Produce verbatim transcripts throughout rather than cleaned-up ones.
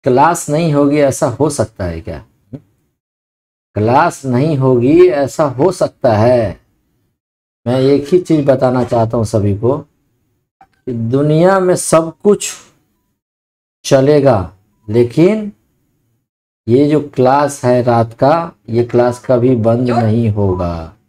Class नहीं होगी ऐसा हो सकता है क्या? क्लास नहीं होगी ऐसा हो सकता है? मैं एक ही चीज बताना चाहता हूं सभी को कि दुनिया में सब कुछ चलेगा, लेकिन ये जो क्लास है रात का, ये क्लास कभी बंद नहीं होगा।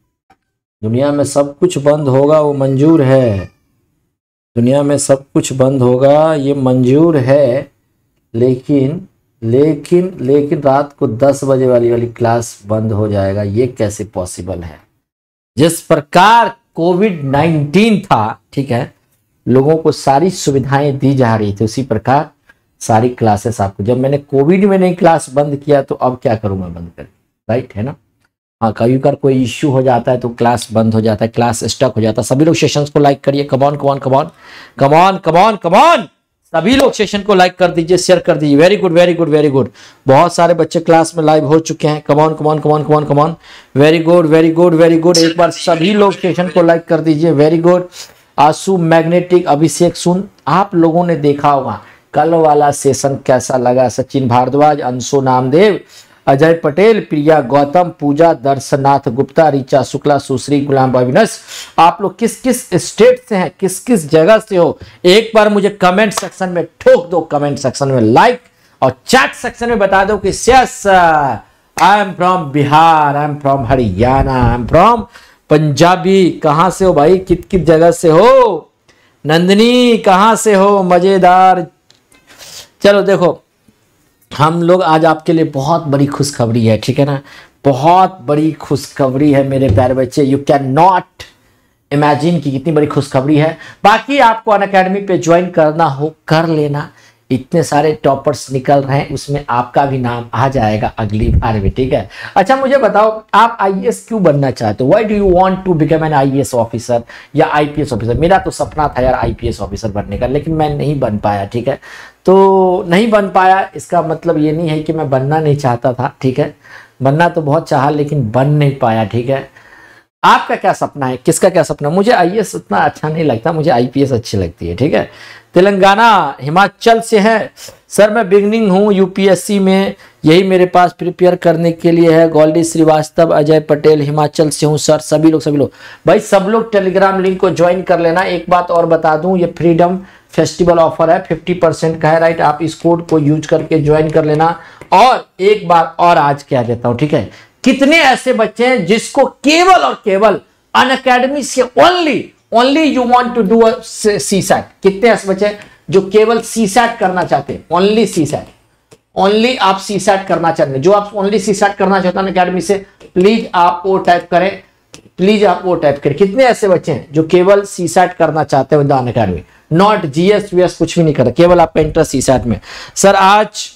दुनिया में सब कुछ बंद होगा वो मंजूर है, दुनिया में सब कुछ बंद होगा ये मंजूर है, लेकिन लेकिन लेकिन रात को दस बजे वाली वाली क्लास बंद हो जाएगा, ये कैसे पॉसिबल है? जिस प्रकार कोविड नाइन्टीन था, ठीक है, लोगों को सारी सुविधाएं दी जा रही थी, उसी प्रकार सारी क्लासेस आपको, जब मैंने कोविड में नहीं क्लास बंद किया तो अब क्या करूं मैं बंद कर, राइट है ना? हाँ, कभी कभी कोई इश्यू हो जाता है तो क्लास बंद हो जाता है, क्लास स्टक हो जाता है। सभी लोग सेशंस को लाइक करिए, come on come on come on come on come on come on, सभी लोग सेशन को लाइक कर दीजिए, शेयर कर दीजिए। Very good very good very good, बहुत सारे बच्चे क्लास में लाइव हो चुके हैं। Come on come on come on come on come on, very good very good very good, एक बार सभी लोग सेशन को लाइक कर दीजिए। Very good. आंसू मैग्नेटिक, अभिषेक सुन, आप लोगों ने देखा होगा कल वाला सेशन कैसा लगा। सचिन भारद्वाज, अंशु नामदेव, अजय पटेल, प्रिया गौतम, पूजा, दर्शनाथ गुप्ता, ऋचा शुक्ला, सुश्री, गुलाम अविनस, आप लोग किस किस स्टेट से हैं, किस किस जगह से हो, एक बार मुझे कमेंट सेक्शन में ठोक दो, कमेंट सेक्शन में लाइक, और चैट सेक्शन में बता दो कि yes I am from Bihar, I am from Haryana, I am from Punjabi. कहां से हो भाई, कित कित जगह से हो? नंदिनी कहां से हो? मजेदार। चलो देखो, हम लोग आज आपके लिए बहुत बड़ी खुशखबरी है, ठीक है ना, बहुत बड़ी खुशखबरी है मेरे प्यारे बच्चे। यू कैन नॉट इमेजिन कि कितनी बड़ी खुशखबरी है। बाकी आपको अनअकैडमी पे ज्वाइन करना हो कर लेना, इतने सारे टॉपर्स निकल रहे हैं, उसमें आपका भी नाम आ जाएगा अगली बार में, ठीक है। अच्छा मुझे बताओ, आप आईएएस क्यों बनना चाहते हो? Why do you want to become an IAS officer या आईपीएस ऑफिसर? मेरा तो सपना था यार आईपीएस ऑफिसर बनने का, लेकिन मैं नहीं बन पाया, ठीक है। तो नहीं बन पाया, इसका मतलब ये नहीं है कि मैं बनना नहीं चाहता था, ठीक है, बनना तो बहुत चाहा लेकिन बन नहीं पाया, ठीक है। आपका क्या सपना है, किसका क्या सपना? मुझे आईएएस उतना अच्छा नहीं लगता, मुझे आईपीएस अच्छी लगती है, ठीक है। तेलंगाना हिमाचल से है सर, मैं बिगनिंग हूँ यूपीएससी में, यही मेरे पास प्रिपेयर करने के लिए है। गोल्डी श्रीवास्तव, अजय पटेल, हिमाचल से हूँ सर। सभी लोग सभी लोग भाई सब लोग टेलीग्राम लिंक को ज्वाइन कर लेना। एक बात और बता दूं, ये फ्रीडम फेस्टिवल ऑफर है, फिफ्टी परसेंट का है, राइट। आप इस कोड को यूज करके ज्वाइन कर लेना। और एक बात और आज कह देता हूं, ठीक है, कितने ऐसे बच्चे हैं जिसको केवल और केवल अनअकैडमी से only only you want to do CSAT? कितने ऐसे बच्चे हैं जो केवल सी सैट करना चाहते हैं? ओनली सी सैट, ओनली आप सी सैट करना चाहते हैं। जो आप ओनली सी सैट करना चाहते हैं अनअकैडमी से, प्लीज आप वो टाइप करें, प्लीज आप वो टाइप करें। कितने ऐसे बच्चे हैं जो केवल सी सैट करना चाहते हैं अनअकैडमी? नॉट जीएस वीएस कुछ भी नहीं कर, केवल आपका इंटरेस्ट सी सैट में। सर आज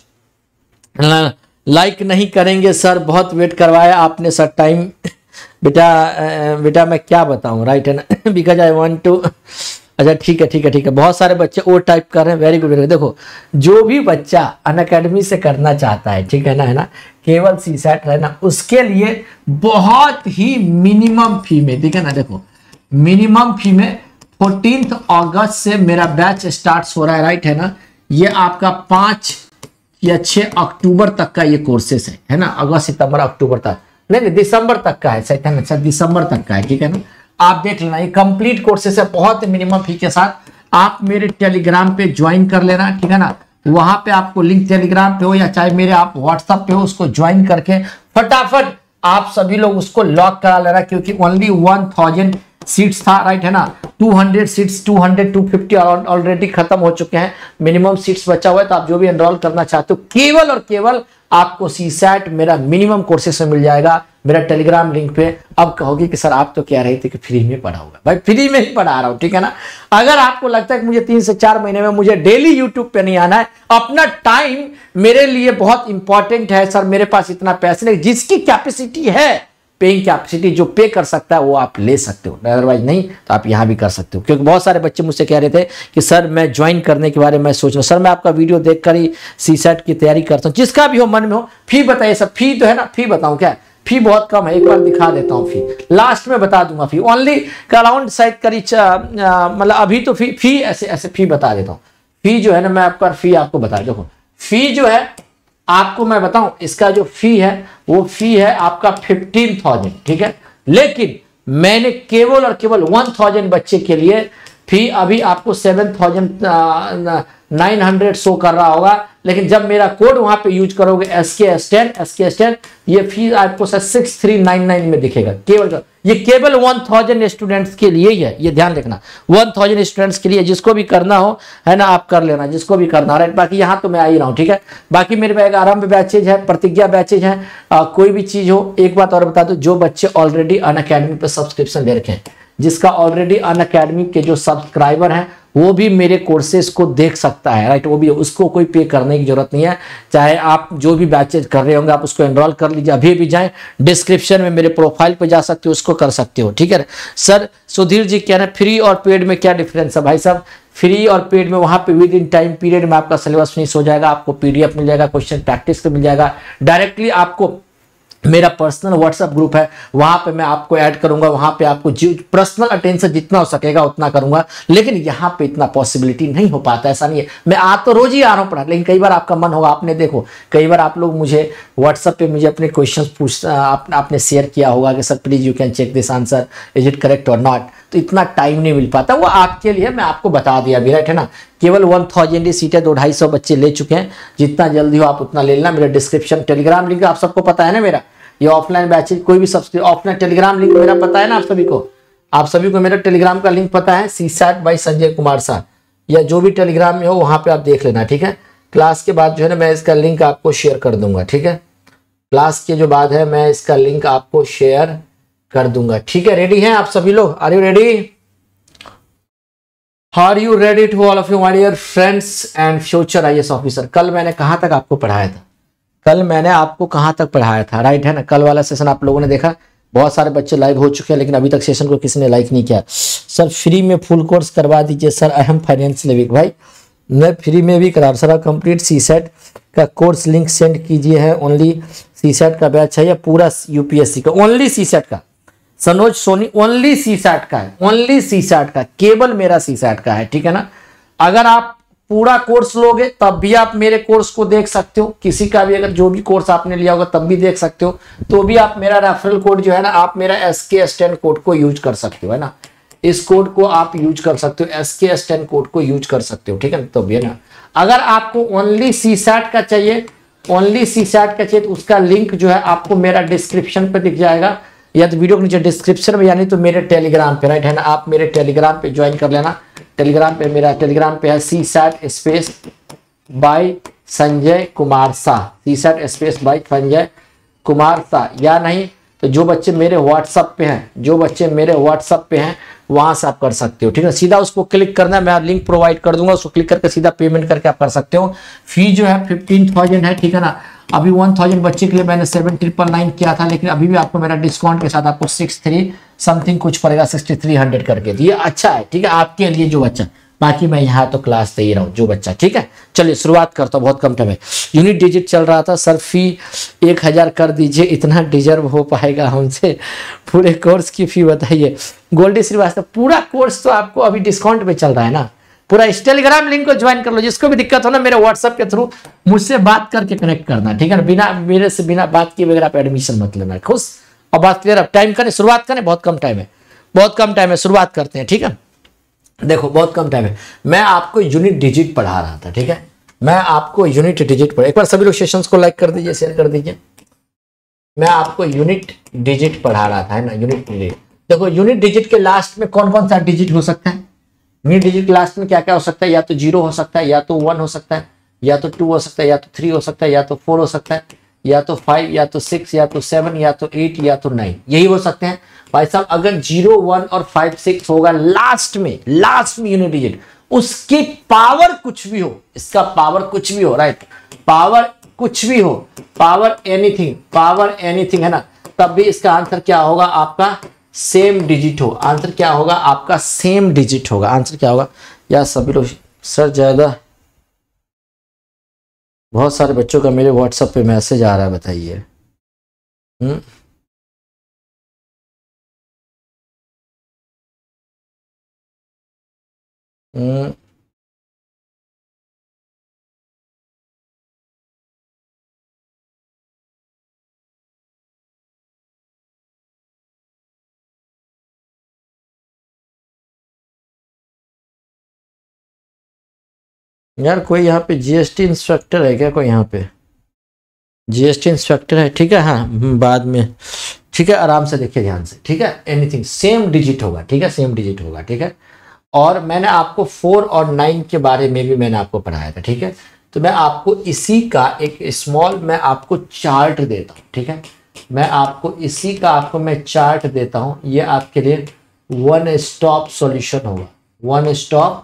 लाइक नहीं करेंगे सर, बहुत वेट करवाया आपने सर टाइम। बेटा बेटा मैं क्या बताऊं, राइट है ना, बिकॉज आई वांट टू। अच्छा ठीक है ठीक है ठीक है, बहुत सारे बच्चे और टाइप कर रहे हैं, वेरी गुड। देखो जो भी बच्चा अनअकैडमी से करना चाहता है, ठीक है ना, है ना, केवल सी सैट है ना, उसके लिए बहुत ही मिनिमम फी में, ठीक है ना, देखो मिनिमम फी में फोर्टीन अगस्त से मेरा बैच स्टार्ट हो रहा है, राइट है ना। ये आपका पांच या छह अक्टूबर तक का ये कोर्सेस है, है ना, अगस्त सितंबर अक्टूबर तक, नहीं नहीं दिसंबर तक का है, सही है ना, दिसंबर तक का है, ठीक है ना। आप देख लेना, ये कंप्लीट कोर्सेस है बहुत मिनिमम फी के साथ। आप मेरे टेलीग्राम पे ज्वाइन कर लेना, ठीक है ना, वहां पे आपको लिंक टेलीग्राम पे हो या चाहे मेरे आप व्हाट्सएप पे हो, उसको ज्वाइन करके फटाफट आप सभी लोग उसको लॉक करा लेना, क्योंकि ओनली वन थाउजेंड सीट्स था, राइट है ना। Two hundred seats, two hundred, two fifty already खत्म हो चुके हैं, मिनिमम सीट्स बचा हुआ है। तो आप जो भी एनरोल करना चाहते हो, केवल और केवल आपको सी सैट मेरा मिनिमम कोर्सेस में मिल जाएगा, मेरा टेलीग्राम लिंक पे। अब कहोगे कि सर आप तो कह रहे थे कि फ्री में पढ़ाऊंगा, भाई फ्री में ही पढ़ा रहा हूं, ठीक है ना। अगर आपको लगता है कि मुझे तीन से चार महीने में मुझे डेली यूट्यूब पे नहीं आना है, अपना टाइम मेरे लिए बहुत इंपॉर्टेंट है सर, मेरे पास इतना पैसे नहीं, जिसकी कैपेसिटी है, पेइंग कैपेसिटी जो पे कर सकता है वो आप ले सकते हो, अदरवाइज नहीं तो आप यहां भी कर सकते हो। क्योंकि बहुत सारे बच्चे मुझसे कह रहे थे कि सर मैं ज्वाइन करने के बारे में सोच रहा हूं, सर मैं आपका वीडियो देखकर ही सी सैट की तैयारी करता हूं। जिसका भी हो मन में हो, फी बताइए सर, फी तो है ना, फी बताऊं क्या? फी बहुत कम है, एक बार दिखा देता हूं फी, लास्ट में बता दूंगा फी, ओनली अराउंड शायद करीब मतलब अभी तो फी फी ऐसे ऐसे फी बता देता हूं। फी जो है ना, मैं आपका फी आपको बता, देखो फी जो है आपको मैं बताऊं, इसका जो फी है वो फी है आपका फिफ्टीन थाउजेंड, ठीक है। लेकिन मैंने केवल और केवल वन थाउजेंड बच्चे के लिए फी अभी आपको seven thousand nine hundred show कर रहा होगा, लेकिन जब मेरा कोड वहां पे यूज करोगे S K S ten S K S ten, ये फीस आपको सिक्स थ्री नाइन नाइन में दिखेगा केवल। ये केवल वन थाउजेंड स्टूडेंट्स के लिए ही है, ये ध्यान रखना, वन थाउजेंड स्टूडेंट्स के लिए। जिसको भी करना हो है ना आप कर लेना, जिसको भी करना राइट। बाकी यहाँ तो मैं आ ही रहा हूँ, ठीक है। बाकी मेरे पास आरंभ बैचेज है, प्रतिज्ञा बैचेज है, आ, कोई भी चीज हो। एक बात और बता दो, जो बच्चे ऑलरेडी अनअकैडमी पे सब्सक्रिप्शन ले रखे हैं, जिसका ऑलरेडी अनअकैडमी के जो सब्सक्राइबर हैं वो भी मेरे कोर्सेज को देख सकता है राइट। वो भी, उसको कोई पे करने की जरूरत नहीं है। चाहे आप जो भी बैचेज कर रहे होंगे आप उसको एनरोल कर लीजिए, अभी भी जाएं डिस्क्रिप्शन में मेरे प्रोफाइल पे जा सकते हो, उसको कर सकते हो, ठीक है। सर सुधीर जी कह रहे हैं फ्री और पेड में क्या डिफरेंस है? भाई साहब फ्री और पेड में वहां पे विद इन टाइम पीरियड में आपका सिलेबस फिनिश हो जाएगा, आपको पीडीएफ मिल जाएगा, क्वेश्चन प्रैक्टिस मिल जाएगा, डायरेक्टली आपको मेरा पर्सनल व्हाट्सएप ग्रुप है वहां पे मैं आपको ऐड करूंगा, वहां पे आपको पर्सनल अटेंशन जितना हो सकेगा उतना करूंगा। लेकिन यहाँ पे इतना पॉसिबिलिटी नहीं हो पाता, ऐसा नहीं है। मैं आ तो रोज ही आ रहा हूँ पढ़ा, लेकिन कई बार आपका मन होगा, आपने देखो कई बार आप लोग मुझे व्हाट्सएप पे मुझे अपने क्वेश्चन पूछ आप, आपने शेयर किया होगा कि sir please you can check this answer, is it correct और नॉट। तो इतना टाइम नहीं मिल पाता, वो आपके लिए मैं आपको बता दिया भी राइट है ना। केवल वन थाउजेंड ही सीटें, दो ढाई सौ बच्चे ले चुके हैं, जितना जल्दी हो आप उतना ले लेना। मेरा डिस्क्रिप्शन टेलीग्राम लिंक आप सबको पता है ना, मेरा ये ऑफलाइन बैचेज कोई भी सब्सक्रिप्शन ऑफलाइन टेलीग्राम लिंक मेरा पता है ना आप सभी को, आप सभी को मेरा टेलीग्राम का लिंक पता है, CSAT by Sanjay Kumar Shah, या जो भी टेलीग्राम में हो वहां पे आप देख लेना, ठीक है। क्लास के बाद जो है ना मैं इसका लिंक आपको शेयर कर दूंगा, ठीक है। क्लास के जो बाद है मैं इसका लिंक आपको शेयर कर दूंगा, ठीक है। रेडी हैं आप सभी लोग? Are you ready? Are you ready to all of you my dear friends and future I A S officer? कल मैंने कहां तक आपको पढ़ाया था? कल मैंने आपको कहां तक पढ़ाया था राइट है ना। कल वाला सेशन आप लोगों ने देखा, बहुत सारे बच्चे लाइव हो चुके हैं, लेकिन अभी तक सेशन को किसी ने लाइक नहीं किया। सर फ्री में फुल कोर्स करवा दीजिए सर, अहम फाइनेंशियल वीक। भाई मैं फ्री में भी करा सर, कंप्लीट सी सेट का कोर्स लिंक सेंड कीजिए है। ओनली सी सेट का बैच है या पूरा यूपीएससी का? ओनली सी सेट का Sanoj Soni, only CSAT का है, ओनली सी सेट का, केवल मेरा सी सेट का है, ठीक है ना। अगर आप पूरा कोर्स लोगे तब भी आप मेरे कोर्स को देख सकते हो, किसी का भी अगर जो भी कोर्स आपने लिया होगा तब भी देख सकते हो, तो भी आप मेरा रेफरल कोड जो है ना, आप मेरा S K S ten code को यूज कर सकते हो, है ना। इस कोड को आप यूज कर सकते हो, S K S ten code को यूज कर सकते हो, ठीक है। तो भी है ना, अगर आपको ओनली सी सैट का चाहिए, ओनली सी सैट का चाहिए तो उसका लिंक जो है आपको मेरा डिस्क्रिप्शन पे दिख जाएगा, या तो वीडियो के नीचे डिस्क्रिप्शन में, यानी तो मेरे टेलीग्राम पे राइट है ना। आप मेरे टेलीग्राम पे ज्वाइन कर लेना। टेलीग्राम पे मेरा टेलीग्राम पे है C SAT space by Sanjay Kumar Shah, C SAT space by Sanjay Kumar Shah. या नहीं तो जो बच्चे मेरे व्हाट्सएप पे हैं, जो बच्चे मेरे व्हाट्सएप पे हैं वहां से आप कर सकते हो, ठीक है। सीधा उसको क्लिक करना है, मैं लिंक प्रोवाइड कर दूंगा, उसको क्लिक करके सीधा पेमेंट करके आप कर सकते हो। फी जो है फिफ्टीन थाउजेंड है, ठीक है ना। अभी वन थाउजेंड बच्चे के लिए मैंने सेवन ट्रिपल नाइन किया था, लेकिन अभी भी आपको मेरा डिस्काउंट के साथ आपको सिक्स थ्री समथिंग कुछ पड़ेगा, सिक्सटी थ्री हंड्रेड करके। ये अच्छा है, ठीक है, आपके लिए जो बच्चा। बाकी मैं यहाँ तो क्लास दे ही रहा हूँ जो बच्चा, ठीक है। चलिए शुरुआत करता हूँ, बहुत कम टाइम है। यूनिट डिजिट चल रहा था सर, फी एक हजार कर दीजिए, इतना डिजर्व हो पाएगा हमसे? पूरे कोर्स की फी बताइए। गोल्डी श्रीवास्तव, पूरा कोर्स तो आपको अभी डिस्काउंट पे चल रहा है ना, पूरा इस टेलीग्राम लिंक को ज्वाइन कर लो। जिसको भी दिक्कत हो ना मेरे व्हाट्सएप के थ्रू मुझसे बात करके कनेक्ट करना, ठीक है। बिना मेरे से बिना बात किए बगैर आप एडमिशन मत लेना, खुश। और बात क्लियर, अब टाइम करें, शुरुआत करें, बहुत कम टाइम है, बहुत कम टाइम है, शुरुआत करते हैं, ठीक है। देखो बहुत कम टाइम है, मैं आपको यूनिट डिजिट पढ़ा रहा था, ठीक है। मैं आपको यूनिट डिजिट पढ़ा, एक बार सभी लोग सेशंस को लाइक कर दीजिए, शेयर कर दीजिए। मैं आपको यूनिट डिजिट पढ़ा रहा था, है ना, यूनिट डिजिट। देखो यूनिट डिजिट के लास्ट में कौन कौन सा डिजिट हो सकता है? यूनिट डिजिट के लास्ट में क्या क्या हो सकता है? या तो जीरो हो सकता है, या तो वन हो सकता है, या तो टू हो सकता है, या तो थ्री हो सकता है, या तो फोर हो सकता है, या तो फाइव, या तो सिक्स, या तो सेवन, या तो एट, या तो नाइन, यही हो सकते हैं। भाई साहब अगर जीरो वन और फाइव सिक्स होगा लास्ट में, लास्ट में यूनिट डिजिट, उसकी पावर कुछ भी हो, इसका पावर कुछ भी हो, राइट, पावर कुछ भी हो, पावर एनीथिंग, पावर एनीथिंग, है ना, तब भी इसका आंसर क्या होगा? आपका सेम डिजिट हो। आंसर क्या होगा? आपका सेम डिजिट होगा। आंसर क्या होगा? या सभी लोग सर ज्यादा, बहुत सारे बच्चों का मेरे व्हाट्सएप पे मैसेज आ रहा है, बताइए। हम्म हम्म यार कोई यहाँ पे जीएसटी इंस्पेक्टर है क्या? कोई यहाँ पे जीएसटी इंस्पेक्टर है? ठीक है, हाँ बाद में, ठीक है आराम से देखिए ध्यान से, ठीक है। एनीथिंग सेम डिजिट होगा, ठीक है, सेम डिजिट होगा, ठीक है। और मैंने आपको फोर और नाइन के बारे में भी मैंने आपको पढ़ाया था, ठीक है। तो मैं आपको इसी का एक स्मॉल मैं आपको चार्ट देता हूँ, ठीक है। मैं आपको इसी का आपको मैं चार्ट देता हूँ, ये आपके लिए वन स्टॉप सॉल्यूशन होगा, one stop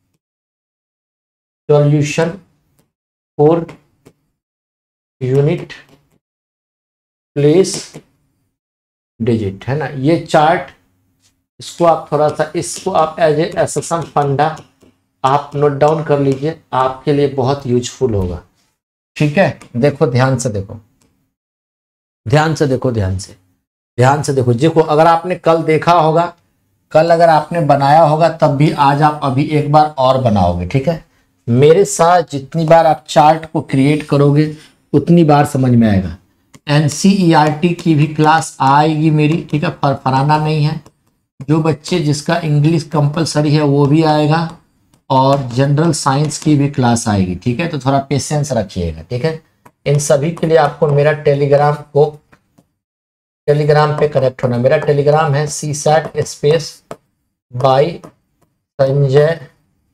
solution for unit place digit, है ना। ये चार्ट, इसको आप थोड़ा सा, इसको आप एज ए एसएसएम फंडा आप नोट डाउन कर लीजिए, आपके लिए बहुत यूजफुल होगा, ठीक है। देखो ध्यान से देखो, ध्यान से देखो, ध्यान से ध्यान से देखो देखो अगर आपने कल देखा होगा, कल अगर आपने बनाया होगा तब भी आज आप अभी एक बार और बनाओगे, ठीक है। मेरे साथ जितनी बार आप चार्ट को क्रिएट करोगे उतनी बार समझ में आएगा। एनसीईआरटी की भी क्लास आएगी मेरी, ठीक है, फरफराना नहीं है। जो बच्चे जिसका इंग्लिश कंपलसरी है वो भी आएगा, और जनरल साइंस की भी क्लास आएगी, ठीक है। तो थोड़ा पेशेंस रखिएगा, ठीक है। इन सभी के लिए आपको मेरा टेलीग्राम को, टेलीग्राम पे कनेक्ट होना। मेरा टेलीग्राम है C SAT space by Sanjay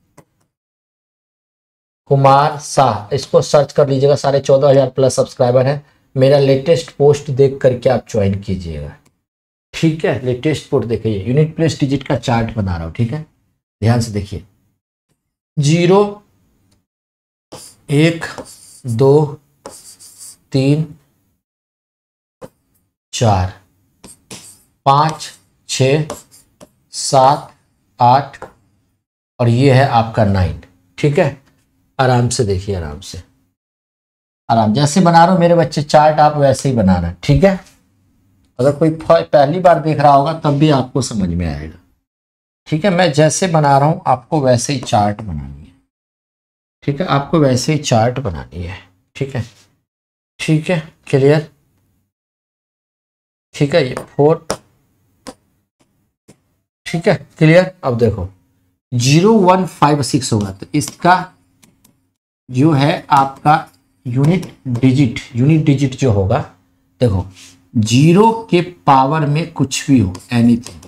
Kumar Shah, इसको सर्च कर लीजिएगा, साढ़े चौदह हजार प्लस सब्सक्राइबर है। मेरा लेटेस्ट पोस्ट देख करके आप ज्वाइन कीजिएगा, ठीक है। लेटेस्ट पोस्ट देखिए, यूनिट प्लेस डिजिट का चार्ट बना रहा हूँ, ठीक है। ध्यान से देखिए, जीरो, एक, दो, तीन, चार, पाँच, छ, सात, आठ, और ये है आपका नाइन, ठीक है। आराम से देखिए, आराम से, आराम, जैसे बना रहा हूं मेरे बच्चे चार्ट आप वैसे ही बनाना, ठीक है। अगर कोई पहली बार देख रहा होगा तब भी आपको समझ में आएगा, ठीक है। मैं जैसे बना रहा हूं आपको वैसे ही चार्ट बनानी है, ठीक है, आपको वैसे ही चार्ट बनानी है, ठीक है, ठीक है, क्लियर, ठीक है। ये फोर, ठीक है, क्लियर। अब देखो जीरो वन फाइव सिक्स होगा, तो इसका जो है आपका यूनिट डिजिट, यूनिट डिजिट जो होगा, देखो जीरो के पावर में कुछ भी हो, anything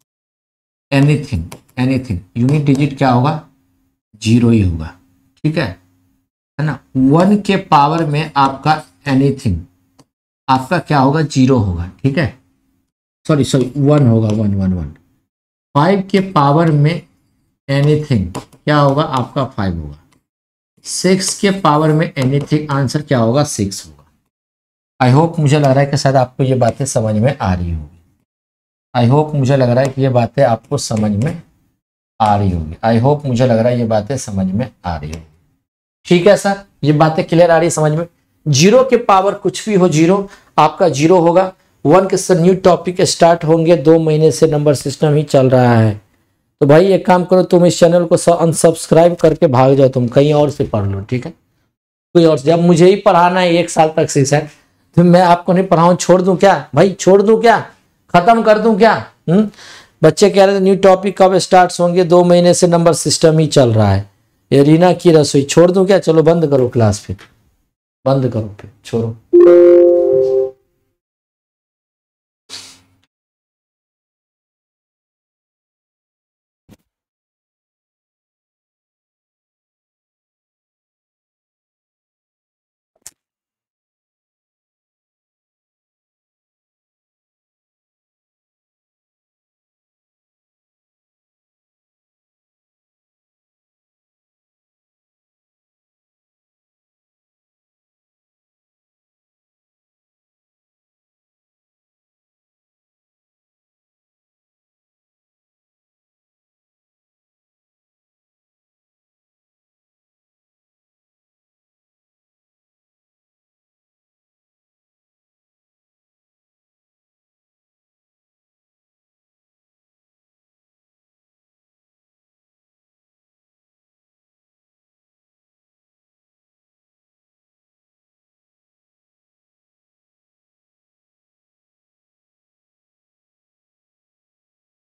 anything anything, unit digit क्या होगा? जीरो ही होगा, ठीक है है ना। वन के पावर में आपका एनीथिंग आपका क्या होगा? जीरो होगा, ठीक है, सॉरी सॉरी वन होगा, वन वन वन। फाइव के पावर में एनीथिंग क्या होगा? आपका फाइव होगा। सिक्स के पावर में एनीथिंग, आंसर क्या होगा? सिक्स होगा। आई होप, मुझे लग रहा है कि शायद आपको ये बातें समझ में आ रही होगी। आई होप मुझे लग रहा है कि ये बातें आपको समझ में आ रही होगी। आई होप मुझे लग रहा है ये बातें समझ में आ रही होगी, ठीक है सर, ये बातें क्लियर आ रही है समझ में। जीरो के पावर कुछ भी हो, जीरो आपका जीरो होगा। वन के सर न्यू टॉपिक स्टार्ट होंगे, दो महीने से नंबर सिस्टम ही चल रहा है। तो भाई एक काम करो, तुम इस चैनल को अनसब्सक्राइब करके भाग जाओ, तुम कहीं और से पढ़ लो, ठीक है, कोई और से। जब मुझे ही पढ़ाना है एक साल तक से सर, तो मैं आपको नहीं पढ़ाऊं, छोड़ दूं क्या भाई? छोड़ दूं क्या? खत्म कर दूं क्या? हम्म बच्चे कह रहे थे न्यू टॉपिक कब स्टार्ट होंगे, दो महीने से नंबर सिस्टम ही चल रहा है। ये रीना की रसोई छोड़ दूं क्या? चलो बंद करो क्लास, फिर बंद करो, फिर छोड़ो।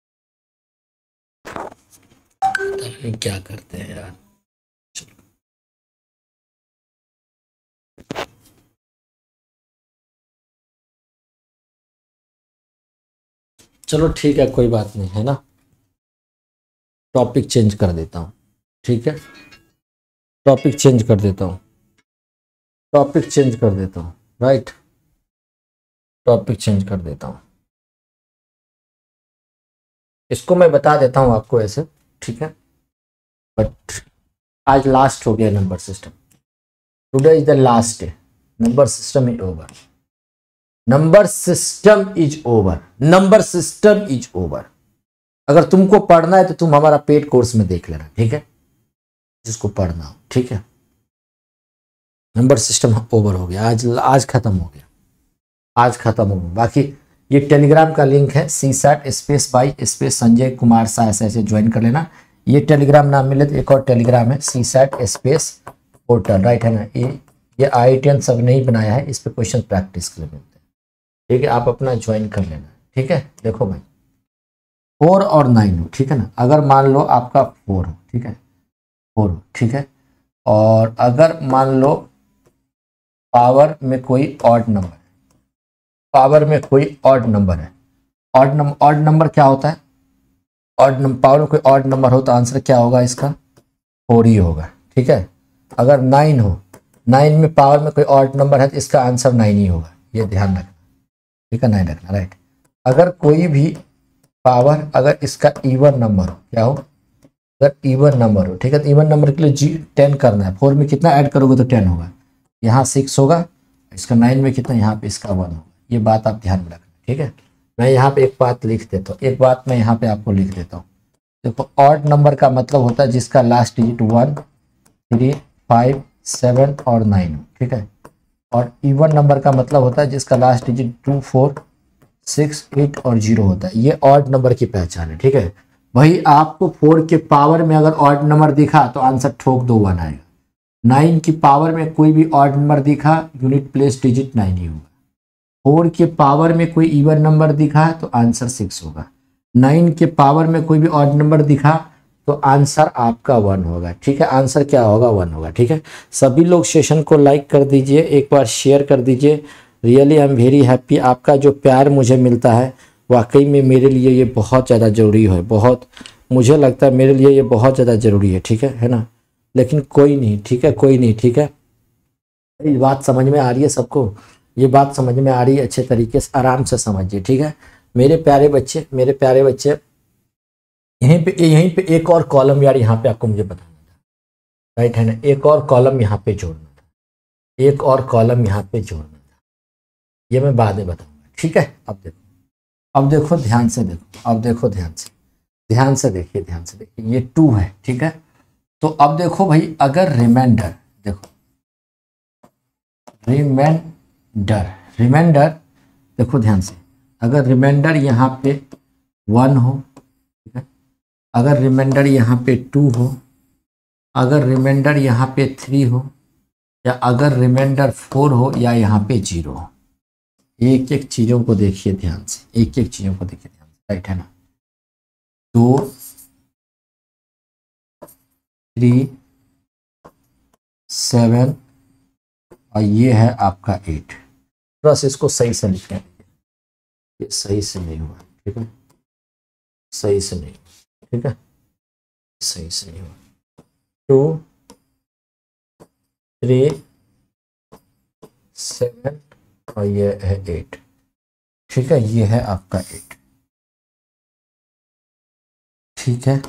क्या करते हैं यार। चलो ठीक है, कोई बात नहीं है ना, टॉपिक चेंज कर देता हूँ। ठीक है, टॉपिक चेंज कर देता हूँ, टॉपिक चेंज कर देता हूँ राइट, टॉपिक चेंज कर देता हूँ। इसको मैं बता देता हूँ आपको ऐसे, ठीक है, बट आज लास्ट हो गया number system. Today is the last day, number system is over, number system is over, number system is over. अगर तुमको पढ़ना है तो तुम हमारा पेड कोर्स में देख लेना, ठीक है, जिसको पढ़ना हो। ठीक है, नंबर सिस्टम ओवर हो गया, आज आज खत्म हो गया, आज खत्म हो गया। बाकी ये टेलीग्राम का लिंक है, C SAT space by space Sanjay Kumar Shah, ऐसे ऐसे ज्वाइन कर लेना। ये टेलीग्राम ना मिले तो एक और टेलीग्राम है, C SAT space portal, right है ना। ये ये आई टी एन सब नहीं बनाया है, इस पर क्वेश्चन प्रैक्टिस के लिए मिलते हैं। ठीक है, आप अपना ज्वाइन कर लेना। ठीक है, देखो भाई फोर और नाइन हो, ठीक है ना। अगर मान लो आपका फोर हो, ठीक है, फोर हो, ठीक है, और अगर मान लो पावर में कोई ऑड नंबर है, पावर में कोई ऑड नंबर है, ऑड नंबर, ऑड नंबर क्या होता है, ऑड नंबर, पावर में कोई ऑड नंबर हो तो आंसर क्या होगा इसका, फोर ही होगा। ठीक है, अगर नाइन हो, नाइन में पावर में कोई ऑड नंबर है तो इसका आंसर नाइन ही होगा, ये ध्यान रखना। ठीक है, नाइन रखना, राइट। अगर कोई भी पावर, अगर इसका इवन नंबर हो, क्या हो, अगर इवन नंबर हो, ठीक है, तो इवन नंबर के लिए जी टेन करना है, फोर में कितना ऐड करोगे तो टेन होगा, यहाँ सिक्स होगा, इसका नाइन में कितना, यहाँ पे इसका वन होगा। ये बात आप ध्यान में रखना। ठीक है, मैं यहाँ पे एक बात लिख देता हूँ, एक बात मैं यहाँ पे आपको लिख देता हूँ। देखो ऑड नंबर का मतलब होता है जिसका last digit one, three, five, seven और नाइन हो। ठीक है, और इवन नंबर का मतलब होता है जिसका last digit two, four, six, eight और जीरो होता है। ये ऑड नंबर की पहचान है। ठीक है, वही आपको फोर के पावर में अगर ऑड नंबर दिखा तो आंसर ठोक दो, वन आएगा। नाइन की पावर में कोई भी ऑड नंबर दिखा, यूनिट प्लेस डिजिट नाइन ही होगा। फोर के पावर में कोई इवन नंबर दिखा तो आंसर सिक्स होगा। नाइन के पावर में कोई भी ऑड नंबर दिखा तो आंसर आपका वन होगा। ठीक है, आंसर क्या होगा, वन होगा। ठीक है, सभी लोग सेशन को लाइक कर दीजिए, एक बार शेयर कर दीजिए। Really I am very happy, आपका जो प्यार मुझे मिलता है वाकई में मेरे लिए ये बहुत ज़्यादा ज़रूरी है, बहुत, मुझे लगता है मेरे लिए ये बहुत ज़्यादा ज़रूरी है। ठीक है है ना, लेकिन कोई नहीं, ठीक है, कोई नहीं। ठीक है, ये बात समझ में आ रही है सबको, ये बात समझ में आ रही है, अच्छे तरीके से आराम से समझिए। ठीक है, मेरे प्यारे बच्चे, मेरे प्यारे बच्चे, यहीं पे यहीं पे एक और कॉलम यार यहाँ पे आपको मुझे बताना था, राइट है ना, एक और कॉलम यहाँ पे जोड़ना था, एक और कॉलम यहाँ पे जोड़ना था, ये मैं बाद में बताऊंगा। ठीक है, अब देखो, अब देखो ध्यान से देखो, अब देखो ध्यान से, ध्यान से देखिए, ध्यान से देखिए, ये टू है। ठीक है, तो अब देखो भाई, अगर रिमाइंडर, देखो रिमाइंडर, रिमाइंडर देखो ध्यान से, अगर रिमाइंडर यहाँ पे वन हो, ठीक है, अगर रिमाइंडर यहाँ पे टू हो, अगर रिमाइंडर यहाँ पे थ्री हो, या अगर रिमाइंडर फोर हो, या यहाँ पे जीरो हो, एक एक चीज़ों को देखिए ध्यान से, एक एक चीज़ों को देखिए ध्यान से, राइट है ना। दो, थ्री, सेवन और ये है आपका एट। थोड़ा सा इसको सही से लिखें, ये सही से नहीं हुआ। ठीक है, सही से नहीं, ठीक है, सही से नहीं हुआ। टू, थ्री, सेवन और ये है एट। ठीक है, ये है आपका एट। ठीक है,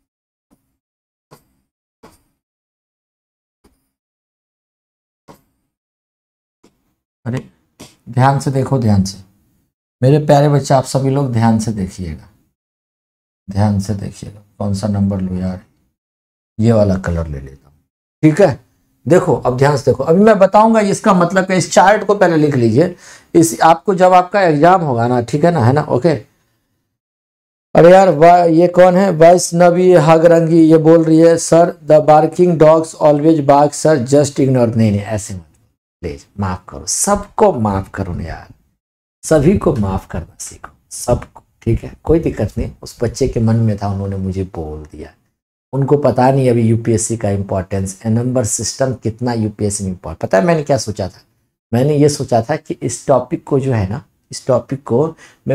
अरे ध्यान से देखो, ध्यान से मेरे प्यारे बच्चे, आप सभी लोग ध्यान से देखिएगा, ध्यान से देखिएगा। कौन सा नंबर लो यार, ये वाला कलर ले लेता हूँ। ठीक है, देखो अब ध्यान से देखो, अभी मैं बताऊंगा इसका मतलब क्या। इस चार्ट को पहले लिख लीजिए, इस आपको जब आपका एग्जाम होगा ना, ठीक है ना, है ना, ओके। अरे यार वाह, ये कौन है, वैष्णवी हगरंगी, ये बोल रही है sir the barking dogs always bark sir, just ignore. नहीं नहीं, ऐसे मत, प्लीज माफ करो, सबको माफ करो ना यार, सभी को माफ करना सीखो, सबको। ठीक है, कोई दिक्कत नहीं, उस बच्चे के मन में था, उन्होंने मुझे बोल दिया, उनको पता नहीं अभी यूपीएससी का इम्पोर्टेंस, नंबर सिस्टम कितना यूपीएससी में इम्पोर्टेंट। पता है मैंने क्या सोचा था, मैंने ये सोचा था कि इस टॉपिक को जो है ना, इस टॉपिक को मैं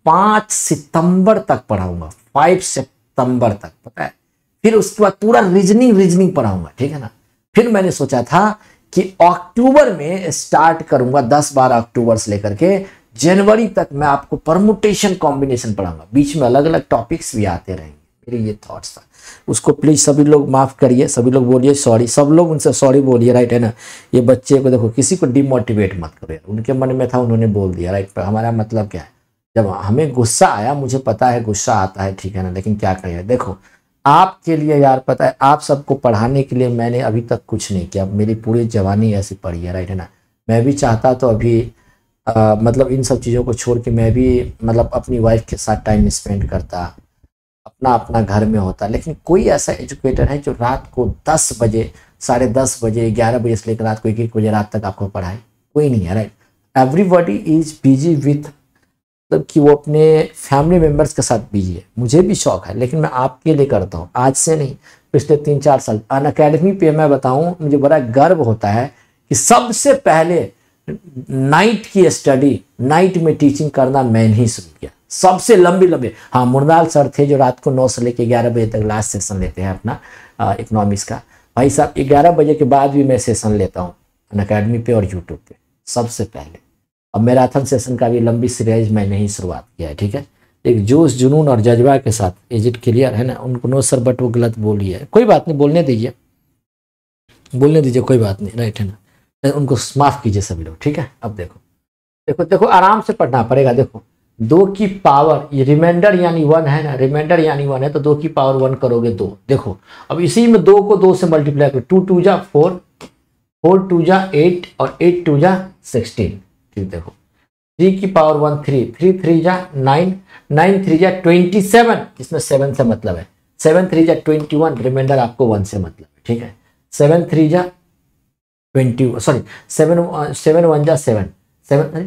पाँच सितंबर तक पढ़ाऊंगा, फाइव सितंबर तक, पता है। फिर उसके बाद पूरा रीजनिंग रीजनिंग पढ़ाऊंगा, ठीक है ना। फिर मैंने सोचा था कि अक्टूबर में स्टार्ट करूंगा, दस बारह अक्टूबर से लेकर के जनवरी तक मैं आपको परमुटेशन कॉम्बिनेशन पढ़ाऊंगा। बीच में अलग अलग टॉपिक्स भी आते रहेंगे, मेरे ये थॉट्स था। उसको प्लीज सभी लोग माफ करिए, सभी लोग बोलिए सॉरी, सब लोग उनसे सॉरी बोलिए, राइट है ना। ये बच्चे को देखो, किसी को डिमोटिवेट मत करो यार, उनके मन में था उन्होंने बोल दिया, राइट। हमारा मतलब क्या है, जब हमें गुस्सा आया, मुझे पता है गुस्सा आता है, ठीक है ना, लेकिन क्या करें। देखो आपके लिए यार, पता है आप सबको पढ़ाने के लिए मैंने अभी तक कुछ नहीं किया, मेरी पूरी जवानी ऐसी पड़ी है, राइट है ना। मैं भी चाहता तो अभी आ, मतलब इन सब चीज़ों को छोड़ के मैं भी मतलब अपनी वाइफ के साथ टाइम स्पेंड करता, अपना अपना घर में होता। लेकिन कोई ऐसा एजुकेटर है जो रात को दस बजे, साढ़े दस बजे, ग्यारह बजे से लेकर रात को एक एक बजे रात तक आपको पढ़ाए? कोई नहीं है, right. Everybody is busy with, मतलब कि वो अपने फैमिली मेम्बर्स के साथ बिजी है। मुझे भी शौक है, लेकिन मैं आपके लिए करता हूँ, आज से नहीं, पिछले तीन चार साल। अन अकेडमी पे मैं बताऊँ, मुझे बड़ा गर्व होता है कि सबसे पहले नाइट की स्टडी, नाइट में टीचिंग करना मैंने ही शुरू किया, सबसे लंबी लंबी। हाँ, मुरनाल सर थे जो रात को नौ से लेकर ग्यारह बजे तक लास्ट सेशन लेते हैं अपना इकोनॉमिक्स का। भाई साहब ग्यारह बजे के बाद भी मैं सेशन लेता हूँ अन अकेडमी पे और यूट्यूब पे सबसे पहले। अब मैराथन सेशन का भी लंबी सीरीज मैंने ही शुरुआत किया है, ठीक है। एक जोश जुनून और जज्बा के साथ। इज इट क्लियर है ना? उनको नो सर बट वो गलत बोली है, कोई बात नहीं, बोलने दीजिए, बोलने दीजिए, कोई बात नहीं, राइट है ना। उनको माफ कीजिए सभी लोग, ठीक है। अब देखो देखो देखो आराम से पढ़ना पड़ेगा। देखो दो की पावर, ये रिमाइंडर यानी वन है ना, रिमाइंडर यानी वन है, तो दो की पावर वन करोगे दो। देखो अब इसी में दो को दो से मल्टीप्लाई करो, टू टू जा फोर, फोर टू जा एट और एट टू जा सिक्सटीन, ठीक। देखो थ्री की power one three, three three जा नाइन, नाइन थ्री जा ट्वेंटी सेवन, इसमें सेवन से मतलब है, सेवन थ्री जा ट्वेंटी वन, रिमाइंडर आपको वन से मतलब है, ठीक है। सेवन थ्री जा twenty, sorry seven, seven one जा सेवन, सेवन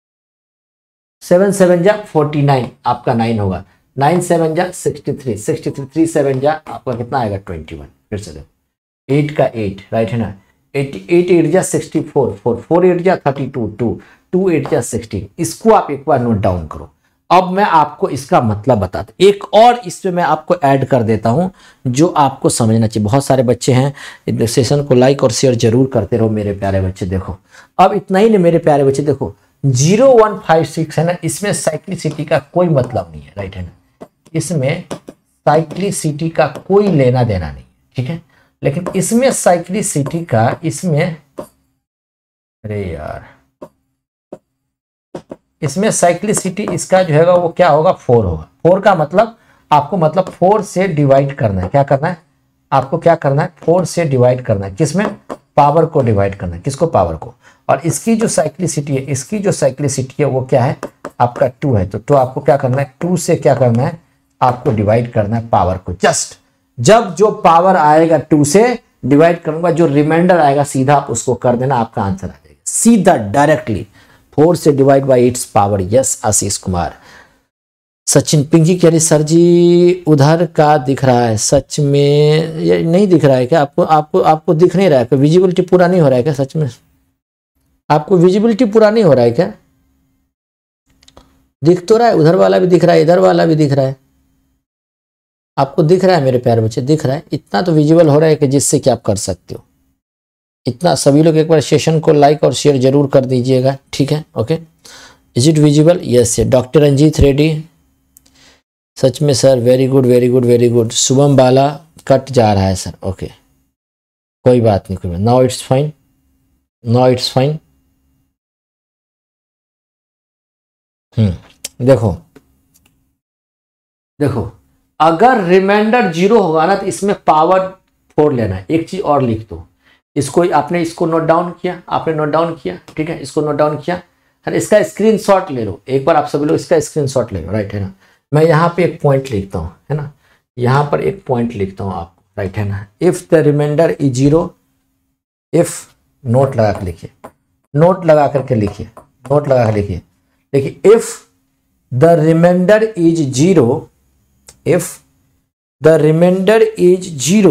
सेवन सेवन जा फोर्टी नाइन, आपका नाइन होगा, नाइन सेवन जा sixty three, sixty three, three seven जा आपका कितना आएगा ट्वेंटी वन। फिर से देखो एट का एट, राइट है ना, एट एट एट जा sixty four, four four eight जा thirty two, two two eight जा सिक्सटीन। इसको आप एक बार नोट डाउन करो। अब मैं आपको इसका मतलब बताता, एक और इसमें मैं आपको ऐड कर देता हूं जो आपको समझना चाहिए। बहुत सारे बच्चे हैं, सेशन को लाइक और शेयर जरूर करते रहो मेरे प्यारे बच्चे। देखो अब इतना ही नहीं मेरे प्यारे बच्चे, देखो जीरो वन फाइव सिक्स है ना, इसमें साइक्लिसिटी का कोई मतलब नहीं है, राइट है ना। इसमें साइक्लिसिटी का कोई लेना देना नहीं, ठीक है। लेकिन इसमें साइक्लिसिटी का, इसमें अरे यार इसमें साइक्लिसिटी इसका जो है वो क्या होगा, फोर होगा। फोर का मतलब आपको मतलब फोर से डिवाइड करना है। क्या करना है आपको, क्या करना है, फोर से डिवाइड करना है। किसमें? पावर को डिवाइड करना है। किसको? पावर को। और इसकी जो साइक्लिसिटी है, इसकी जो साइक्लिसिटी है वो क्या है आपका टू है। तो, तो आपको क्या करना है, टू से क्या करना है आपको डिवाइड करना है पावर को। जस्ट जब जो पावर आएगा टू से डिवाइड करूंगा, जो रिमाइंडर आएगा सीधा आप उसको कर देना, आपका आंसर आ जाएगा सीधा डायरेक्टली। फोर से divide by its power. Yes Ashish Kumar. Sachin Pinky कह रही सर जी उधर का दिख रहा है, सच में ये नहीं दिख रहा है क्या आपको? आपको आपको दिख नहीं रहा है क्या? विजिबिलिटी पूरा नहीं हो रहा है क्या? सच में आपको विजिबिलिटी पूरा नहीं हो रहा है क्या? दिख तो रहा है, उधर वाला भी दिख रहा है, इधर वाला भी दिख रहा है। आपको दिख रहा है मेरे प्यारे बच्चे? दिख रहा है, इतना तो विजिबल हो रहा है कि जिससे कि आप कर सकते हो इतना। सभी लोग एक बार सेशन को लाइक और शेयर जरूर कर दीजिएगा, ठीक है। Okay, is it visible? Yes. Doctor Ranjit Reddy, सच में sir very good very good very good. Shubham Bala cut जा रहा है सर, ओके कोई बात नहीं, कोई बात। Now it's fine, now it's fine. Hmm देखो देखो अगर रिमाइंडर जीरो होगा ना तो इसमें पावर फोर लेना है। एक चीज और लिख दो, इसको आपने इसको नोट डाउन किया, आपने नोट डाउन किया, ठीक है, इसको नोट डाउन किया है। इसका स्क्रीनशॉट ले लो एक बार, आप सभी लोग इसका स्क्रीनशॉट ले लो, राइट है ना। मैं यहाँ पे एक पॉइंट लिखता हूँ, है ना, यहाँ पर एक पॉइंट लिखता हूँ आपको, राइट है ना। If the remainder is zero, if note लगा कर लिखिए, नोट लगा करके लिखिए, नोट लगा कर लिखिए। देखिए if the remainder is zero, if the remainder is zero,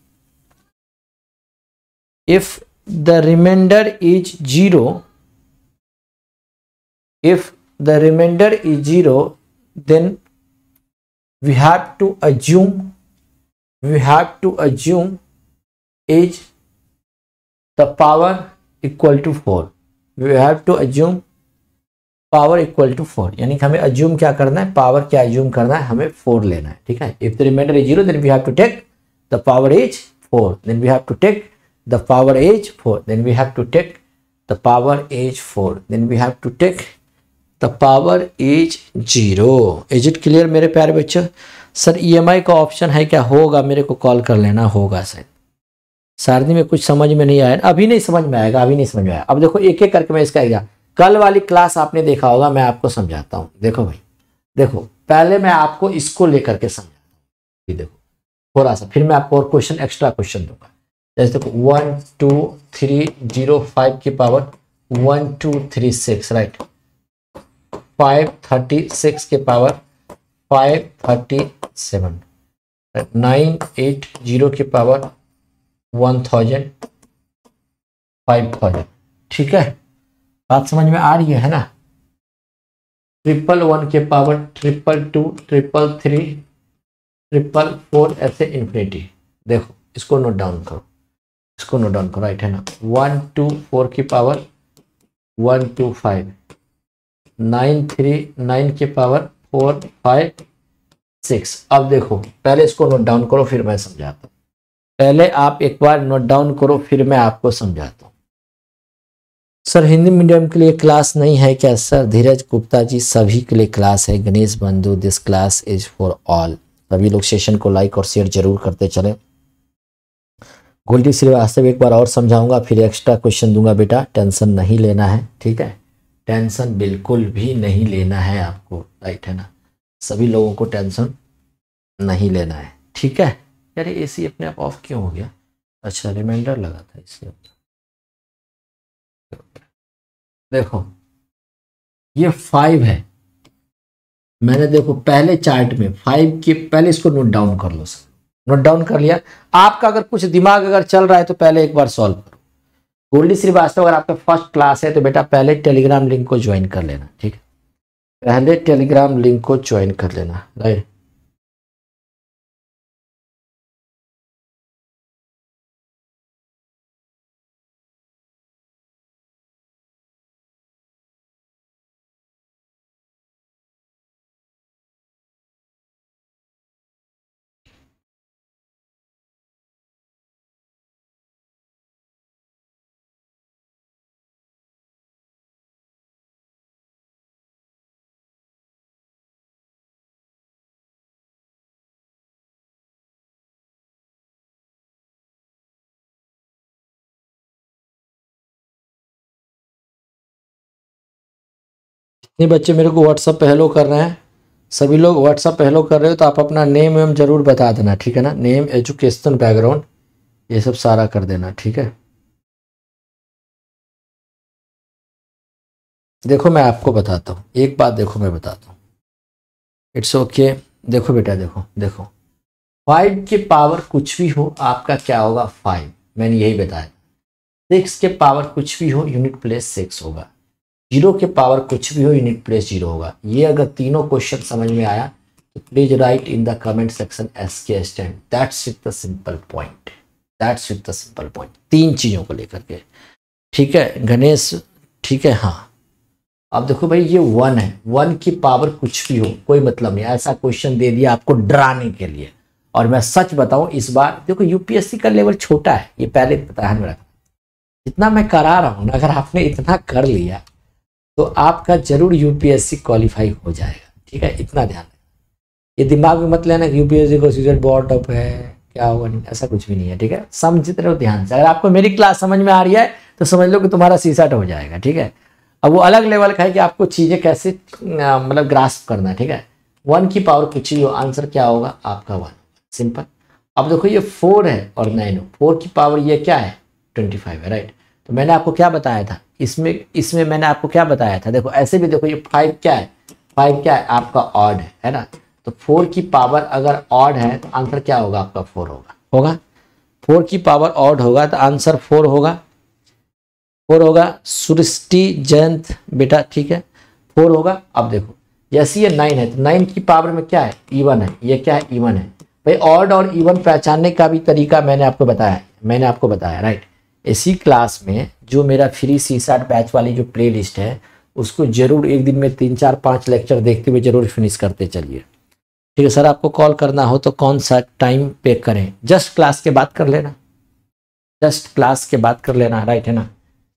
if the remainder is zero, if the remainder is zero, then we have to assume we have to assume is the power equal to four. We have to assume power equal to four. यानी कि हमें assume क्या करना है, power क्या assume करना है, हमें four लेना है, ठीक है. If the remainder is zero, then we have to take the power is four. Then we have to take the power is four. Then we have to take the power is four. Then we have to take the power is zero. Is it clear मेरे प्यारे बच्चों? Sir E M आई का option है क्या? होगा, मेरे को call कर लेना होगा. सर सारणी में कुछ समझ में नहीं आया, अभी नहीं समझ में आएगा, अभी नहीं समझ में आया. अब देखो एक एक करके मैं इसका एग्जाम, कल वाली क्लास आपने देखा होगा, मैं आपको समझाता हूँ. देखो भाई, देखो पहले मैं आपको इसको लेकर के समझाता हूँ. ये देखो थोड़ा सा, फिर मैं आपको और क्वेश्चन एक्स्ट्रा क्वेश्चन दूंगा. जैसे देखो one two three zero five की power one two three six, right. Five thirty six के power five thirty seven, nine eight zero के power one thousand five thousand. ठीक है, बात समझ में आ रही है ना. ट्रिपल वन के power triple two triple three triple four ऐसे इन्फिनिटी. देखो इसको नोट डाउन करो, इसको नोट डाउन करो, राइट है ना. वन टू फोर की power one two five, nine three nine के पावर फोर फाइव सिक्स. अब देखो पहले इसको नोट डाउन करो, फिर मैं समझाता हूँ. पहले आप एक बार नोट डाउन करो, फिर मैं आपको समझाता हूँ. सर हिंदी मीडियम के लिए क्लास नहीं है क्या? सर धीरज गुप्ता जी, सभी के लिए क्लास है. Ganesh Bandhu, this class is for all. सभी लोग सेशन को लाइक और शेयर जरूर करते चले. गोल्डी श्रीवास्तव एक बार और समझाऊंगा, फिर एक्स्ट्रा क्वेश्चन दूंगा. बेटा टेंशन नहीं लेना है, ठीक है, टेंशन बिल्कुल भी नहीं लेना है आपको, राइट है ना. सभी लोगों को टेंशन नहीं लेना है, ठीक है. यार एसी अपने आप ऑफ क्यों हो गया? अच्छा रिमाइंडर लगा था इसलिए. देखो ये फाइव है, मैंने देखो पहले चार्ट में फाइव के पहले इसको नोट डाउन कर लो. सर नोट डाउन कर लिया. आपका अगर कुछ दिमाग अगर चल रहा है तो पहले एक बार सॉल्व करो. गोल्डी श्रीवास्तव अगर आपका फर्स्ट क्लास है तो बेटा पहले टेलीग्राम लिंक को ज्वाइन कर लेना, ठीक है. पहले टेलीग्राम लिंक को ज्वाइन कर लेना, राइट. नहीं बच्चे मेरे को व्हाट्सअप पे हेलो कर रहे हैं, सभी लोग व्हाट्सअप पे हेलो कर रहे हो तो आप अपना नेम एम जरूर बता देना, ठीक है ना. नेम, एजुकेशन, बैकग्राउंड, ये सब सारा कर देना, ठीक है. देखो मैं आपको बताता हूँ एक बात, देखो मैं बताता हूँ. It's okay. देखो बेटा, देखो देखो फाइव की पावर कुछ भी हो आपका क्या होगा? फाइव. मैंने यही बताया. सिक्स के पावर कुछ भी हो यूनिट प्लेस सिक्स होगा. जीरो के पावर कुछ भी हो यूनिट प्लेस जीरो होगा. ये अगर तीनों क्वेश्चन समझ में आया तो please write in the comment section as के stand. That's it the simple point, that's it the simple point. तीन चीज़ों को लेकर के, ठीक है गणेश, ठीक है. हाँ अब देखो भाई ये वन है, वन की पावर कुछ भी हो कोई मतलब नहीं. ऐसा क्वेश्चन दे दिया आपको डराने के लिए. और मैं सच बताऊं इस बार देखो यूपीएससी का लेवल छोटा है, ये पहले पता है मेरा. इतना मैं करा रहा हूँ ना, अगर आपने इतना कर लिया तो आपका जरूर यूपीएससी क्वालिफाई हो जाएगा, ठीक है. इतना ध्यान रखना. ये दिमाग में मत लेना कि यूपीएससी को सीजन बहुत टफ है, क्या होगा, नहीं, ऐसा कुछ भी नहीं है, ठीक है. समझते रहो ध्यान से. अगर आपको मेरी क्लास समझ में आ रही है तो समझ लो कि तुम्हारा सीसेट हो जाएगा, ठीक है. अब वो अलग लेवल का है कि आपको चीज़ें कैसे मतलब ग्रास्प करना है, ठीक है. वन की पावर कुछ ही हो, आंसर क्या होगा आपका? वन. सिंपल. अब देखो ये फोर है और नाइन हो, फोर की पावर ये क्या है? ट्वेंटी फाइव है, राइट. तो मैंने आपको क्या बताया था इसमें, इसमें मैंने आपको क्या बताया था? देखो ऐसे भी देखो ये फाइव क्या है? फाइव क्या है आपका? ऑड है, है ना. तो फोर की पावर अगर ऑड है तो आंसर क्या होगा आपका? फोर होगा. होगा फोर की पावर ऑड होगा तो आंसर फोर होगा. फोर होगा. सृष्टि जयंत बेटा, ठीक है, फोर होगा. अब देखो जैसे ये नाइन है तो नाइन की पावर में क्या है, इवन है, ये क्या है, इवन है। भाई ऑड और इवन पहचानने का भी तरीका मैंने आपको बताया मैंने आपको बताया राइट। इसी क्लास में जो मेरा फ्री सी साट बैच वाली जो प्ले लिस्ट है उसको जरूर एक दिन में तीन चार पाँच लेक्चर देखते हुए जरूर फिनिश करते चलिए, ठीक है। सर आपको कॉल करना हो तो कौन सा टाइम पे करें, जस्ट क्लास के बाद कर लेना, जस्ट क्लास के बाद कर लेना, राइट है ना,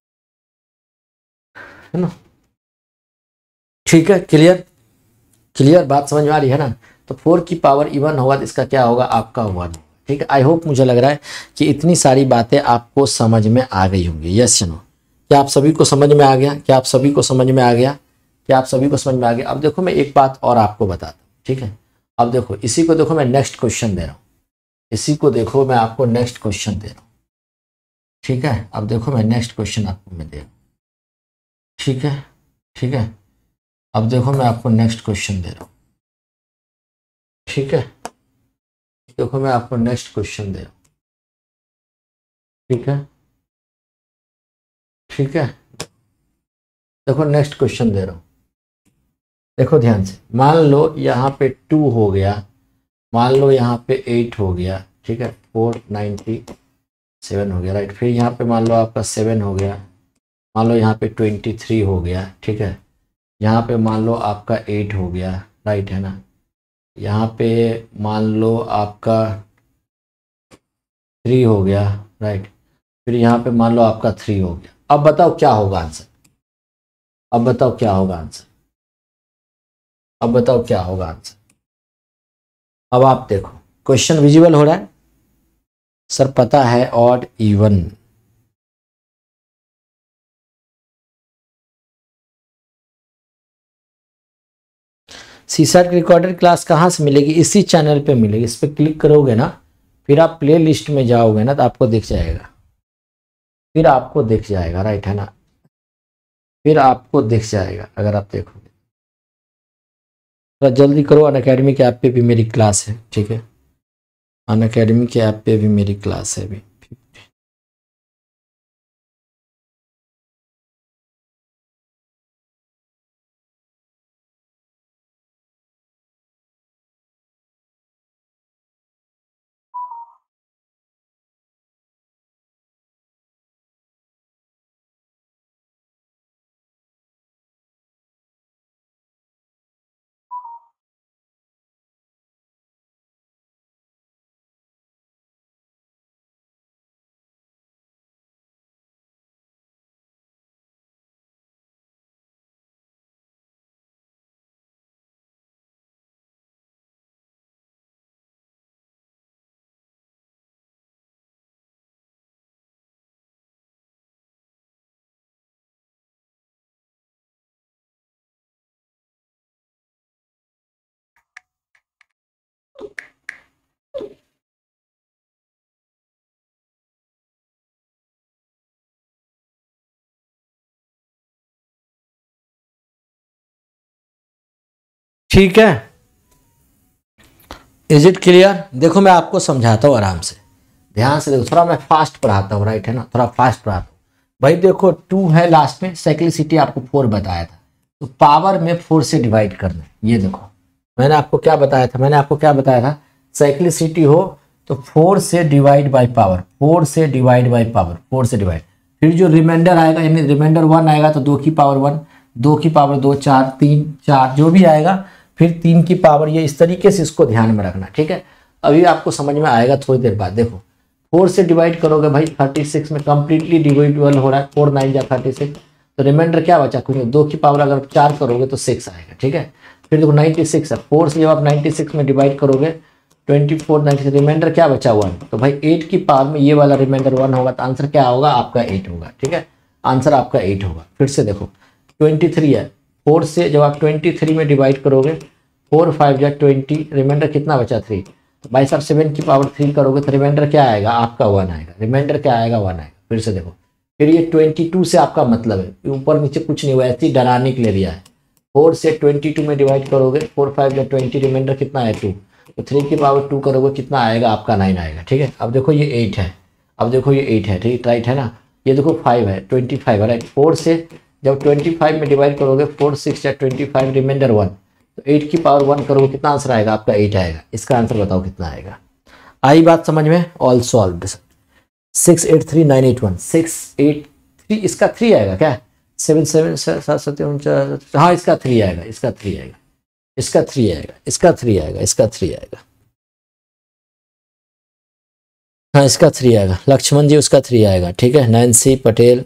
है ना, ठीक है। क्लियर क्लियर बात समझ में आ रही है ना। तो फोर की पावर इवन होगा तो इसका क्या होगा, आपका वन, ठीक है। आई होप मुझे लग रहा है कि इतनी सारी बातें आपको समझ में आ गई होंगी, यस नो। क्या आप सभी को समझ में आ गया, क्या आप सभी को समझ में आ गया, क्या आप सभी को समझ में आ गया। अब देखो मैं एक बात और आपको बताता हूँ, ठीक है। अब देखो इसी को देखो मैं नेक्स्ट क्वेश्चन दे रहा हूँ, इसी को देखो मैं आपको नेक्स्ट क्वेश्चन दे रहा हूँ, ठीक है। अब देखो मैं नेक्स्ट क्वेश्चन आपको मैं दे रहा हूँ, ठीक है, ठीक है। अब देखो मैं आपको नेक्स्ट क्वेश्चन दे रहा हूँ, ठीक है। देखो मैं आपको नेक्स्ट क्वेश्चन दे रहा हूँ, ठीक है, ठीक है। देखो नेक्स्ट क्वेश्चन दे रहा हूँ, देखो ध्यान से। मान लो यहाँ पे टू हो गया, मान लो यहाँ पे एट हो गया, ठीक है, फोर नाइन्टी सेवन हो गया, राइट। फिर यहाँ पे मान लो आपका सेवन हो गया, मान लो यहाँ पे ट्वेंटी थ्री हो गया, ठीक है। यहाँ पे मान लो आपका एट हो गया, राइट है ना। यहाँ पे मान लो आपका थ्री हो गया, राइट। फिर यहाँ पे मान लो आपका थ्री हो गया। अब बताओ क्या होगा आंसर, अब बताओ क्या होगा आंसर, अब बताओ क्या होगा आंसर। अब आप देखो क्वेश्चन विजिबल हो रहा है सर, पता है odd even, CSAT recorded class कहाँ से मिलेगी, इसी चैनल पे मिलेगी। इस पर क्लिक करोगे ना, फिर आप प्ले लिस्ट में जाओगे ना तो आपको दिख जाएगा, फिर आपको दिख जाएगा, राइट है ना, फिर आपको दिख जाएगा अगर आप देखोगे। थोड़ा जल्दी करो, अनअकैडमी के ऐप पे भी मेरी क्लास है, ठीक है, अनअकैडमी के ऐप पे भी मेरी क्लास है अभी। ठीक है, इज इट क्लियर। देखो मैं आपको समझाता हूँ आराम से, ध्यान से देखो, थोड़ा मैं फास्ट पढ़ाता हूँ, राइट है ना, थोड़ा फास्ट पढ़ाता हूँ। भाई देखो टू है लास्ट में, साइक्लिसिटी आपको फोर बताया था, तो पावर में फोर से डिवाइड करना है। ये देखो मैंने आपको क्या बताया था, मैंने आपको क्या बताया था, साइक्लिसिटी हो तो फोर से डिवाइड बाई पावर, फोर से डिवाइड बाई पावर, फोर से डिवाइड, फिर जो रिमाइंडर आएगा यानी रिमाइंडर वन आएगा तो दो की पावर वन, दो की पावर दो, चार, तीन, चार, जो भी आएगा, फिर तीन की पावर, ये इस तरीके से इसको ध्यान में रखना, ठीक है। अभी आपको समझ में आएगा थोड़ी देर बाद। देखो फोर से डिवाइड करोगे भाई थर्टी सिक्स में कंप्लीटली डिवाइडेबल हो रहा है, फोर नाइन जा थर्टी सिक्स, तो रिमाइंडर क्या बचा, कुछ दो की पावर अगर चार करोगे तो सिक्स आएगा, ठीक है। फिर देखो नाइन्टी सिक्स है, फोर से जब आप नाइन्टी सिक्स में डिवाइड करोगे ट्वेंटी फोर नाइन्टी, रिमाइंडर क्या बचा हुआ है, तो भाई एट की पावर में ये वाला रिमाइंडर वन होगा तो आंसर क्या होगा आपका एट होगा, ठीक है, आंसर आपका एट होगा। फिर से देखो ट्वेंटी थ्री है, फोर से जब आप ट्वेंटी थ्री में डिवाइड करोगे, फोर फाइव या ट्वेंटी, रिमाइंडर कितना बचा थ्री, तो भाई साहब सेवन की पावर थ्री करोगे तो रिमाइंडर क्या आएगा आपका वन आएगा, रिमाइंडर क्या आएगा वन आएगा। फिर से देखो, फिर ये ट्वेंटी टू से आपका मतलब है, ऊपर नीचे कुछ नहीं हुआ, ऐसे ही डराने के लिए दिया है। फोर से ट्वेंटी टू में डिवाइड करोगे, फोर फाइव या ट्वेंटी, रिमाइंडर कितना है टू, तो थ्री की पावर टू करोगे कितना आएगा आपका नाइन आएगा, ठीक है। अब देखो ये एट है, अब देखो ये एट है, ठीक राइट है ना, ये देखो फाइव है, ट्वेंटी फाइव है, राइट। फोर से जब ट्वेंटी फाइव में डिवाइड करोगे, फोर सिक्स या ट्वेंटी फाइव, रिमाइंडर वन, तो एट की पावर वन करोगे कितना आंसर आएगा आपका? एट आएगा। इसका आंसर बताओ कितना आएगा? आई बात समझ में? All solve. Six eight three nine eight one, six eight three, इसका थ्री आएगा क्या? सेवन सेवन सात सत्तर उनचास, हाँ इसका थ्री आएगा, इसका थ्री आएगा, इसका थ्री आएगा, इसका थ्री आएगा, इसका थ्री आएगा, हाँ इसका थ्री आएगा। लक्ष्मण जी उसका थ्री आएगा, ठीक है। नैन्सी पटेल,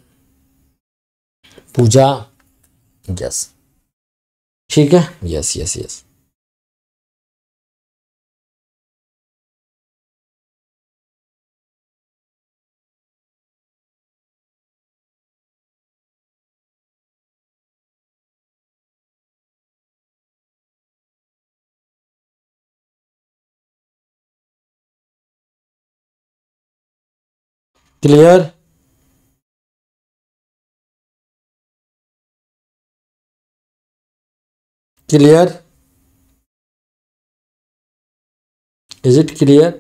पूजा, यस ठीक है, yes yes yes. Clear? Clear? Is it clear?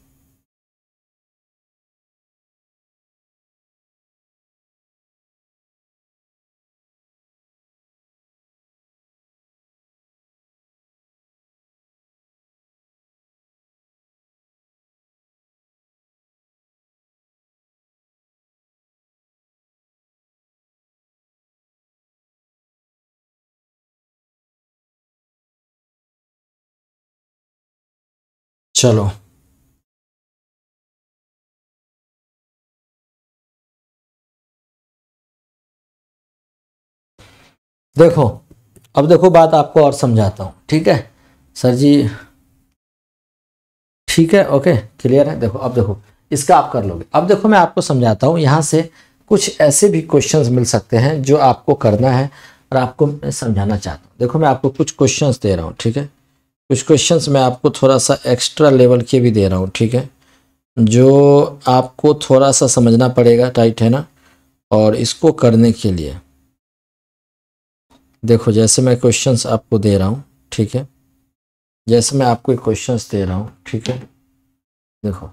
चलो देखो, अब देखो बात आपको और समझाता हूँ, ठीक है सर जी, ठीक है, ओके क्लियर है। देखो अब देखो इसका आप कर लोगे। अब देखो मैं आपको समझाता हूँ, यहाँ से कुछ ऐसे भी क्वेश्चंस मिल सकते हैं जो आपको करना है और आपको मैं समझाना चाहता हूँ। देखो मैं आपको कुछ क्वेश्चंस दे रहा हूँ, ठीक है, कुछ क्वेश्चंस मैं आपको थोड़ा सा एक्स्ट्रा लेवल के भी दे रहा हूँ, ठीक है, जो आपको थोड़ा सा समझना पड़ेगा, टाइट है ना। और इसको करने के लिए देखो जैसे मैं क्वेश्चंस आपको दे रहा हूँ, ठीक है, जैसे मैं आपको क्वेश्चंस दे रहा हूँ, ठीक है, देखो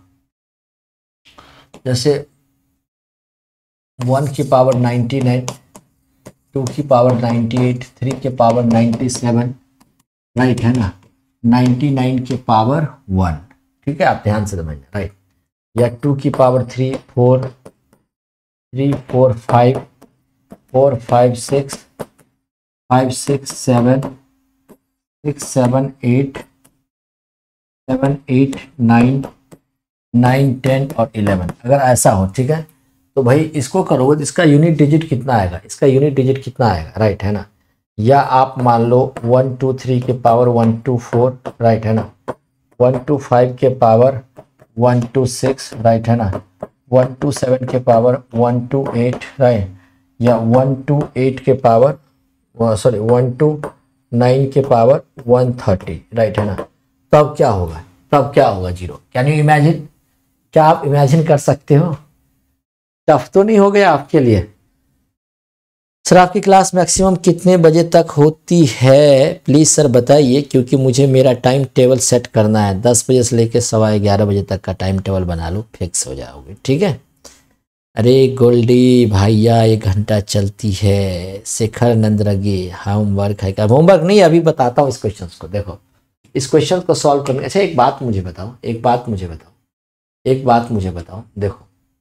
जैसे वन की पावर नाइन्टी नाइन, टू की पावर नाइन्टी एट, थ्री के पावर नाइन्टी सेवन, राइट है ना, नाइन्टी नाइन के पावर वन, ठीक है, आप ध्यान से समझना, राइट, या टू की power three, four, three four five, four five six, five six seven, six seven eight, seven eight nine, nine ten और इलेवन, अगर ऐसा हो, ठीक है, तो भाई इसको करोगे तो इसका यूनिट डिजिट कितना आएगा? इसका यूनिट डिजिट कितना आएगा, राइट है ना। या आप मान लो वन टू थ्री के power one two four, right है ना, वन टू फाइव के power one two six, right है ना, वन टू सेवन के power one two eight, right, या वन टू एट के power sorry one two nine के पावर वन थर्टी, राइट है ना। तब क्या होगा? तब क्या होगा? जीरो। Can you imagine? क्या आप इमेजिन कर सकते हो? टफ तो नहीं हो गया आपके लिए? सर आपकी क्लास मैक्सिमम कितने बजे तक होती है प्लीज़ सर बताइए, क्योंकि मुझे मेरा टाइम टेबल सेट करना है। दस बजे से लेकर सवा ग्यारह बजे तक का टाइम टेबल बना लो, फिक्स हो जाओगे, ठीक है। अरे गोल्डी भैया एक घंटा चलती है। शेखर नंदरगे होमवर्क है क्या? होमवर्क नहीं, अभी बताता हूँ इस क्वेश्चन को। देखो इस क्वेश्चन को सॉल्व करने, अच्छा एक बात मुझे बताओ, एक बात मुझे बताओ, एक बात मुझे बताओ, देखो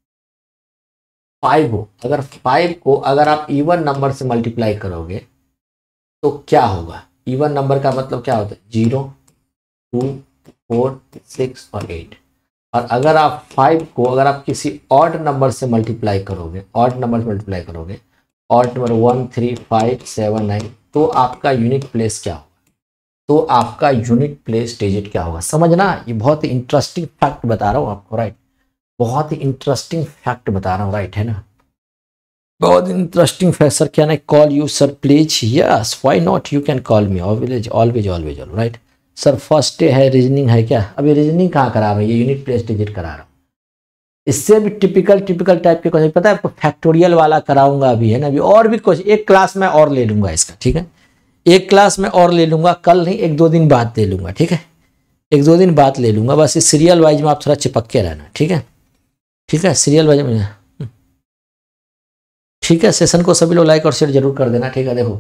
फाइव हो, अगर फाइव को अगर आप इवन नंबर से मल्टीप्लाई करोगे तो क्या होगा? इवन नंबर का मतलब क्या होता है? जीरो, टू, फोर, सिक्स और एट। और अगर आप फाइव को अगर आप किसी ऑड नंबर से मल्टीप्लाई करोगे, ऑड नंबर से मल्टीप्लाई करोगे, odd number one, three, five, seven, nine, तो आपका यूनिट प्लेस क्या होगा? तो आपका यूनिट प्लेस डिजिट क्या होगा? समझना, ये बहुत ही इंटरेस्टिंग फैक्ट बता रहा हूँ आपको, राइट, बहुत ही इंटरेस्टिंग फैक्ट बता रहा हूँ, राइट है ना, बहुत interesting fact. Sir can I call you sir please? Yes why not, you can call me always always always all right. Sir first day है, रीजनिंग है क्या? अभी रीजनिंग कहाँ करा रहा हूँ, ये यूनिट प्लेस डिजिट करा रहा हूँ। इससे भी टिपिकल टिपिकल टाइप के क्वेश्चन पता है आपको, फैक्टोरियल वाला कराऊंगा अभी, है ना, अभी और भी क्वेश्चन, एक क्लास में और ले लूंगा इसका, ठीक है, एक क्लास में और ले लूंगा, कल नहीं एक दो दिन बाद ले लूंगा, ठीक है, एक दो दिन बाद ले लूंगा। बस इस सीरियल वाइज में आप थोड़ा चिपक के रहना, ठीक है, ठीक है, सीरियल वाइज में, ठीक है। सेशन को सभी लोग लाइक और शेयर जरूर कर देना, ठीक है। देखो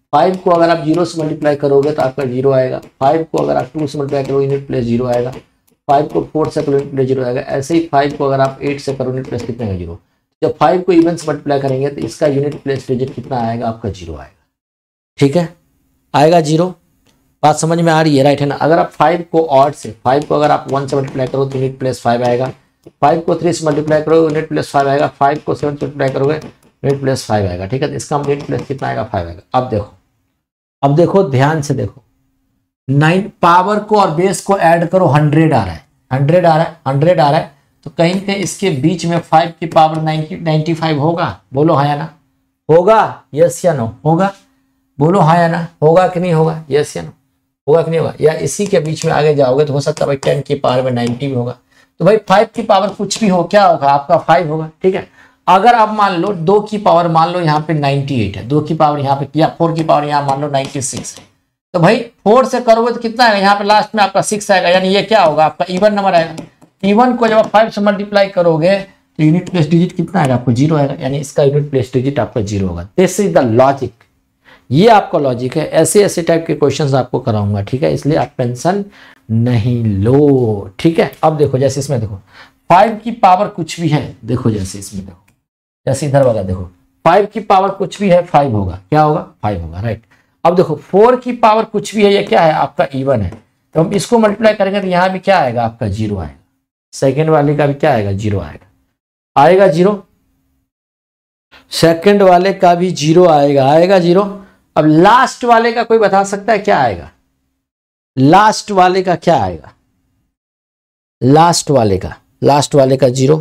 फाइव को अगर आप जीरो से मल्टीप्लाई करोगे तो आपका जीरो आएगा, फाइव को अगर आप टू से मल्टीप्लाई करोगे यूनिट प्लेस जीरो आएगा, फाइव को फोर से करो यूनिट प्लेस जीरो आएगा। ऐसे ही फाइव को अगर आप एट से करो यूनिट प्लेस कितना है जीरो। जब फाइव को इवन से मल्टीप्लाई करेंगे तो इसका यूनिट प्लेस डिजिट कितना आएगा, आपका जीरो आएगा। ठीक है, आएगा जीरो। बात समझ में आ रही है, राइट है ना। अगर आप फाइव को ऑड से, फाइव को अगर आप वन से मल्टीप्लाई करो तो यूनिट प्लेस फाइव आएगा, फाइव को थ्री से मल्टीप्लाई करो यूनिट प्लेस फाइव आएगा, फाइव को सेवन से मल्टीप्लाई करोगे यूनिट प्लेस फाइव आएगा। ठीक है, तो इसका यूनिट प्लेस कितना आएगा, फाइव आएगा। अब देखो, अब देखो ध्यान से देखो, नाइन पावर को और बेस को ऐड करो, हंड्रेड आ रहा है, हंड्रेड आ रहा है, हंड्रेड आ रहा है, तो कहीं कहीं इसके बीच में फाइव की पावर नाइनटी नाइन्टी फाइव होगा। बोलो हाँ या ना, होगा, यस या नो, होगा, बोलो हाँ या ना, होगा कि नहीं होगा, यस या नो, होगा कि नहीं होगा। या इसी के बीच में आगे जाओगे तो हो सकता है भाई टेन की पावर में नाइन्टी भी होगा। तो भाई फाइव की पावर कुछ भी हो, क्या होगा, आपका फाइव होगा। ठीक है, अगर आप मान लो दो की पावर मान लो यहाँ पे नाइन्टी एट है, दो की पावर यहाँ पे, या फोर की पावर यहाँ मान लो नाइन्टी सिक्स है, तो भाई फोर से करोगे तो कितना आएगा, यहाँ पे लास्ट में आपका सिक्स आएगा, यानी ये क्या होगा, आपका इवन नंबर आएगा। इवन को जब आप फाइव से मल्टीप्लाई करोगे तो यूनिट प्लेस डिजिट कितना आएगा, आपको जीरो आएगा, यानी इसका यूनिट प्लेस डिजिट आपका जीरो होगा। दिस इज द लॉजिक, ये आपका लॉजिक है। ऐसे ऐसे टाइप के क्वेश्चंस आपको कराऊंगा। ठीक है, इसलिए आप टेंशन नहीं लो। ठीक है, अब देखो जैसे इसमें देखो फाइव की पावर कुछ भी है, देखो जैसे इसमें देखो, जैसे इधर वाला देखो, फाइव की पावर कुछ भी है, फाइव होगा, क्या होगा, फाइव होगा, राइट। अब देखो फोर की पावर कुछ भी है, ये क्या है, आपका इवन है, तो हम इसको मल्टीप्लाई करेंगे तो यहाँ भी क्या आएगा, आपका जीरो आएगा। सेकेंड वाले का भी क्या आएगा, जीरो आएगा, आएगा जीरो। सेकंड वाले का भी जीरो आएगा, आएगा जीरो। अब लास्ट वाले का कोई बता सकता है क्या आएगा, लास्ट वाले का क्या आएगा, लास्ट वाले का, लास्ट वाले का जीरो,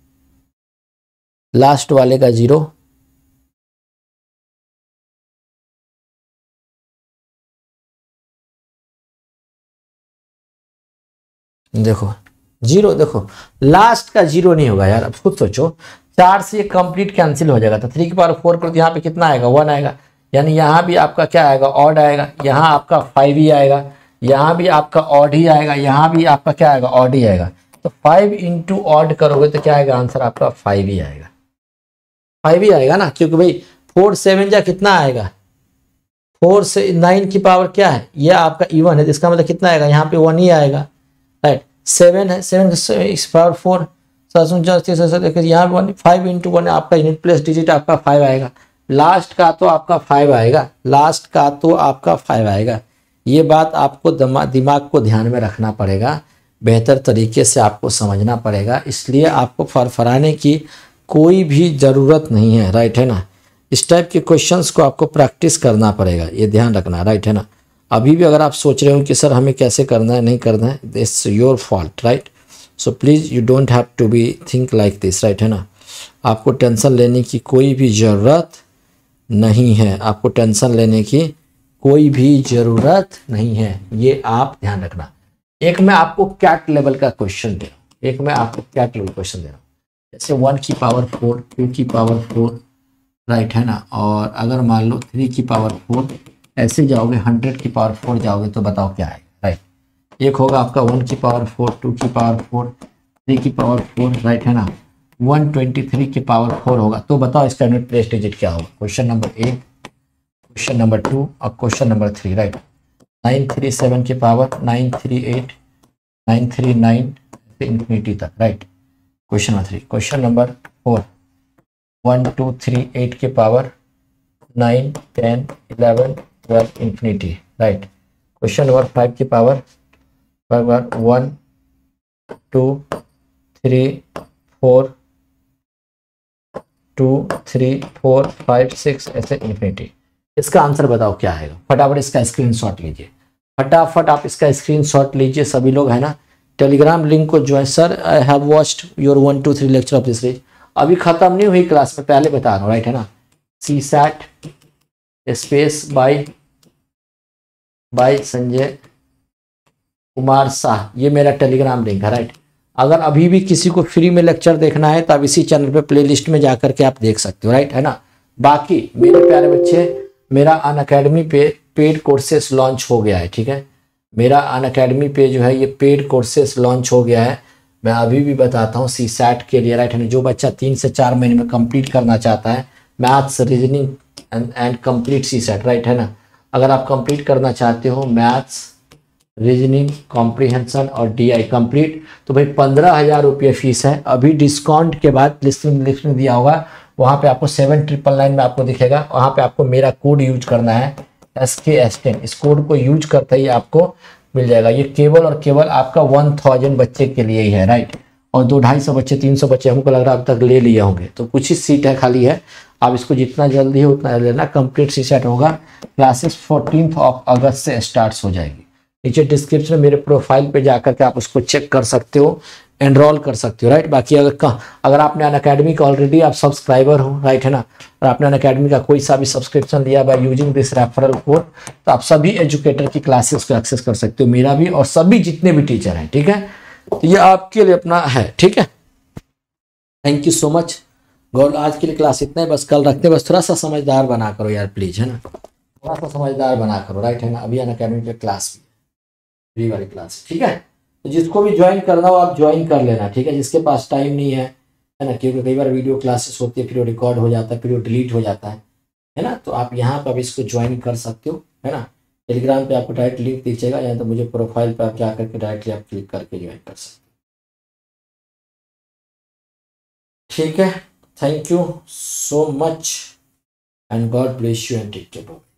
लास्ट वाले का जीरो, देखो जीरो, देखो लास्ट का जीरो नहीं होगा यार। अब खुद सोचो, चार से ये कंप्लीट कैंसिल हो जाएगा, तो थ्री की पावर फोर करो तो यहाँ पे कितना आएगा, वन आएगा, यानी यहाँ भी आपका क्या आएगा, ऑड आएगा, यहाँ आपका फाइव ही आएगा, यहाँ भी आपका ऑड ही आएगा, यहाँ भी आपका क्या आएगा, ऑड ही आएगा। तो फाइव इंटू ऑड करोगे तो क्या आएगा, आंसर आपका फाइव ही आएगा, फाइव ही आएगा ना, क्योंकि भाई फोर सेवन जा कितना आएगा, फोर से नाइन की पावर क्या है, ये आपका इवन है, इसका मतलब कितना आएगा, यहाँ पे वन ही आएगा, राइट। सेवन है, सेवन पावर फोर, यहाँ पे वन, फाइव इंटू वन आपका यूनिट प्लेस डिजिट आपका फाइव आएगा। लास्ट का तो आपका फाइव आएगा, लास्ट का तो आपका फाइव आएगा। ये बात आपको दिमाग को ध्यान में रखना पड़ेगा, बेहतर तरीके से आपको समझना पड़ेगा, इसलिए आपको फरफराने की कोई भी ज़रूरत नहीं है, राइट है ना। इस टाइप के क्वेश्चंस को आपको प्रैक्टिस करना पड़ेगा, ये ध्यान रखना, राइट है ना। अभी भी अगर आप सोच रहे हो कि सर हमें कैसे करना है, नहीं करना है, this your fault, right. So please you don't have to be think like this, right है ना। आपको टेंशन लेने की कोई भी ज़रूरत नहीं है, आपको टेंशन लेने की कोई भी ज़रूरत नहीं है, ये आप ध्यान रखना। एक मैं आपको कैट लेवल का क्वेश्चन दे रहा हूँ, एक मैं आपको कैट लेवल क्वेश्चन दे रहा हूँ, जैसे वन की पावर फोर, टू की पावर फोर, राइट है ना, और अगर मान लो थ्री की पावर फोर, ऐसे जाओगे हंड्रेड की पावर फोर जाओगे तो बताओ क्या आएगा, राइट। एक होगा आपका वन की पावर फोर, टू की पावर फोर, थ्री की पावर फोर, राइट है ना, वन ट्वेंटी थ्री की पावर फोर होगा, तो बताओ इसका यूनिट प्लेस डिजिट क्या होगा। क्वेश्चन नंबर एक, क्वेश्चन नंबर टू और question number three, right. Nine three seven की power, nine three eight, nine three nine infinity तक, right. Question number three, question number four, one two three eight के power, nine ten eleven twelve infinity, right. Question number five की power, one two three four, two three four five six ऐसे infinity. इसका answer बताओ क्या आएगा, फटाफट इसका screenshot लीजिए, फटाफट आप इसका स्क्रीनशॉट लीजिए सभी लोग, है ना। टेलीग्राम लिंक को join, sir I have watched your one two three lecture of this series, अभी खत्म नहीं हुई क्लास में, पहले बता रहा हूँ, राइट है ना। C set space by by Sanjay Kumar Shah, ये मेरा टेलीग्राम लिंक है, राइट। अगर अभी भी किसी को फ्री में लेक्चर देखना है तो आप इसी चैनल पे प्लेलिस्ट में जाकर के आप देख सकते हो, राइट है ना। बाकी मेरे प्यारे बच्चे, मेरा अनअकैडमी पे पेड कोर्सेस लॉन्च हो गया है, ठीक है। मेरा अनअकैडमी पे जो है ये पेड कोर्सेस लॉन्च हो गया है। मैं अभी भी बताता हूँ, सी सैट के लिए, राइट है ना, जो बच्चा तीन से चार महीने में कंप्लीट करना चाहता है, maths, reasoning and and complete C SAT, right है ना। अगर आप कंप्लीट करना चाहते हो मैथ्स, रीजनिंग, कॉम्प्रिहेंशन और डी आई कंप्लीट, तो भाई पंद्रह हज़ार रुपये फीस है। अभी डिस्काउंट के बाद लिस्ट में लिस्ट में दिया होगा, वहाँ पे आपको सेवन ट्रिपल नाइन में आपको दिखेगा, वहाँ पे आपको मेरा कोड यूज करना है एस के एस टेन। इस कोड को यूज करते ही आपको मिल जाएगा। ये केवल और केवल आपका वन थाउजेंड बच्चे के लिए ही है, राइट। और दो ढाई सौ बच्चे, तीन सौ बच्चे हमको लग रहा है अब तक ले लिए होंगे, तो कुछ ही सीट है खाली है। आप इसको जितना जल्दी हो उतना लेना। कंप्लीट सी सेट होगा। क्लासेस फोर्टीन ऑफ अगस्त से स्टार्ट हो जाएगी। नीचे डिस्क्रिप्शन में मेरे प्रोफाइल पे जाकर के आप उसको चेक कर सकते हो, एनरोल कर सकते हो, राइट। बाकी अगर का, अगर आपने अनअकैडमी का ऑलरेडी आप सब्सक्राइबर हो, राइट है ना, और आपने अनअकैडमी का कोई सा भी सब्सक्रिप्शन लिया by using this referral code, तो आप सभी एजुकेटर की क्लासेस को एक्सेस कर सकते हो, मेरा भी और सभी जितने भी टीचर हैं, ठीक है। तो ये आपके लिए अपना है, ठीक है। Thank you so much God. आज के लिए क्लास इतना है, बस कल रखते हैं। बस थोड़ा सा समझदार बना करो यार प्लीज, है ना, थोड़ा सा समझदार बना करो, राइट है ना। अभी अनअकैडमी पे क्लास भी फ्री वाली क्लास, ठीक है। तो जिसको भी ज्वाइन करना हो आप ज्वाइन कर लेना, ठीक है। जिसके पास टाइम नहीं है, है ना, क्योंकि कई बार वीडियो क्लासेस होती है, फिर वो रिकॉर्ड हो जाता है, फिर वो डिलीट हो जाता है, है ना। तो आप यहाँ पर अब इसको ज्वाइन कर सकते हो, है ना। टेलीग्राम पे आपको डायरेक्ट लिंक दीजिएगा, या तो मुझे प्रोफाइल पे आप जा करके डायरेक्टली आप क्लिक करके ज्वाइन कर सकते हो, ठीक है। Thank you so much and God bless you and take care.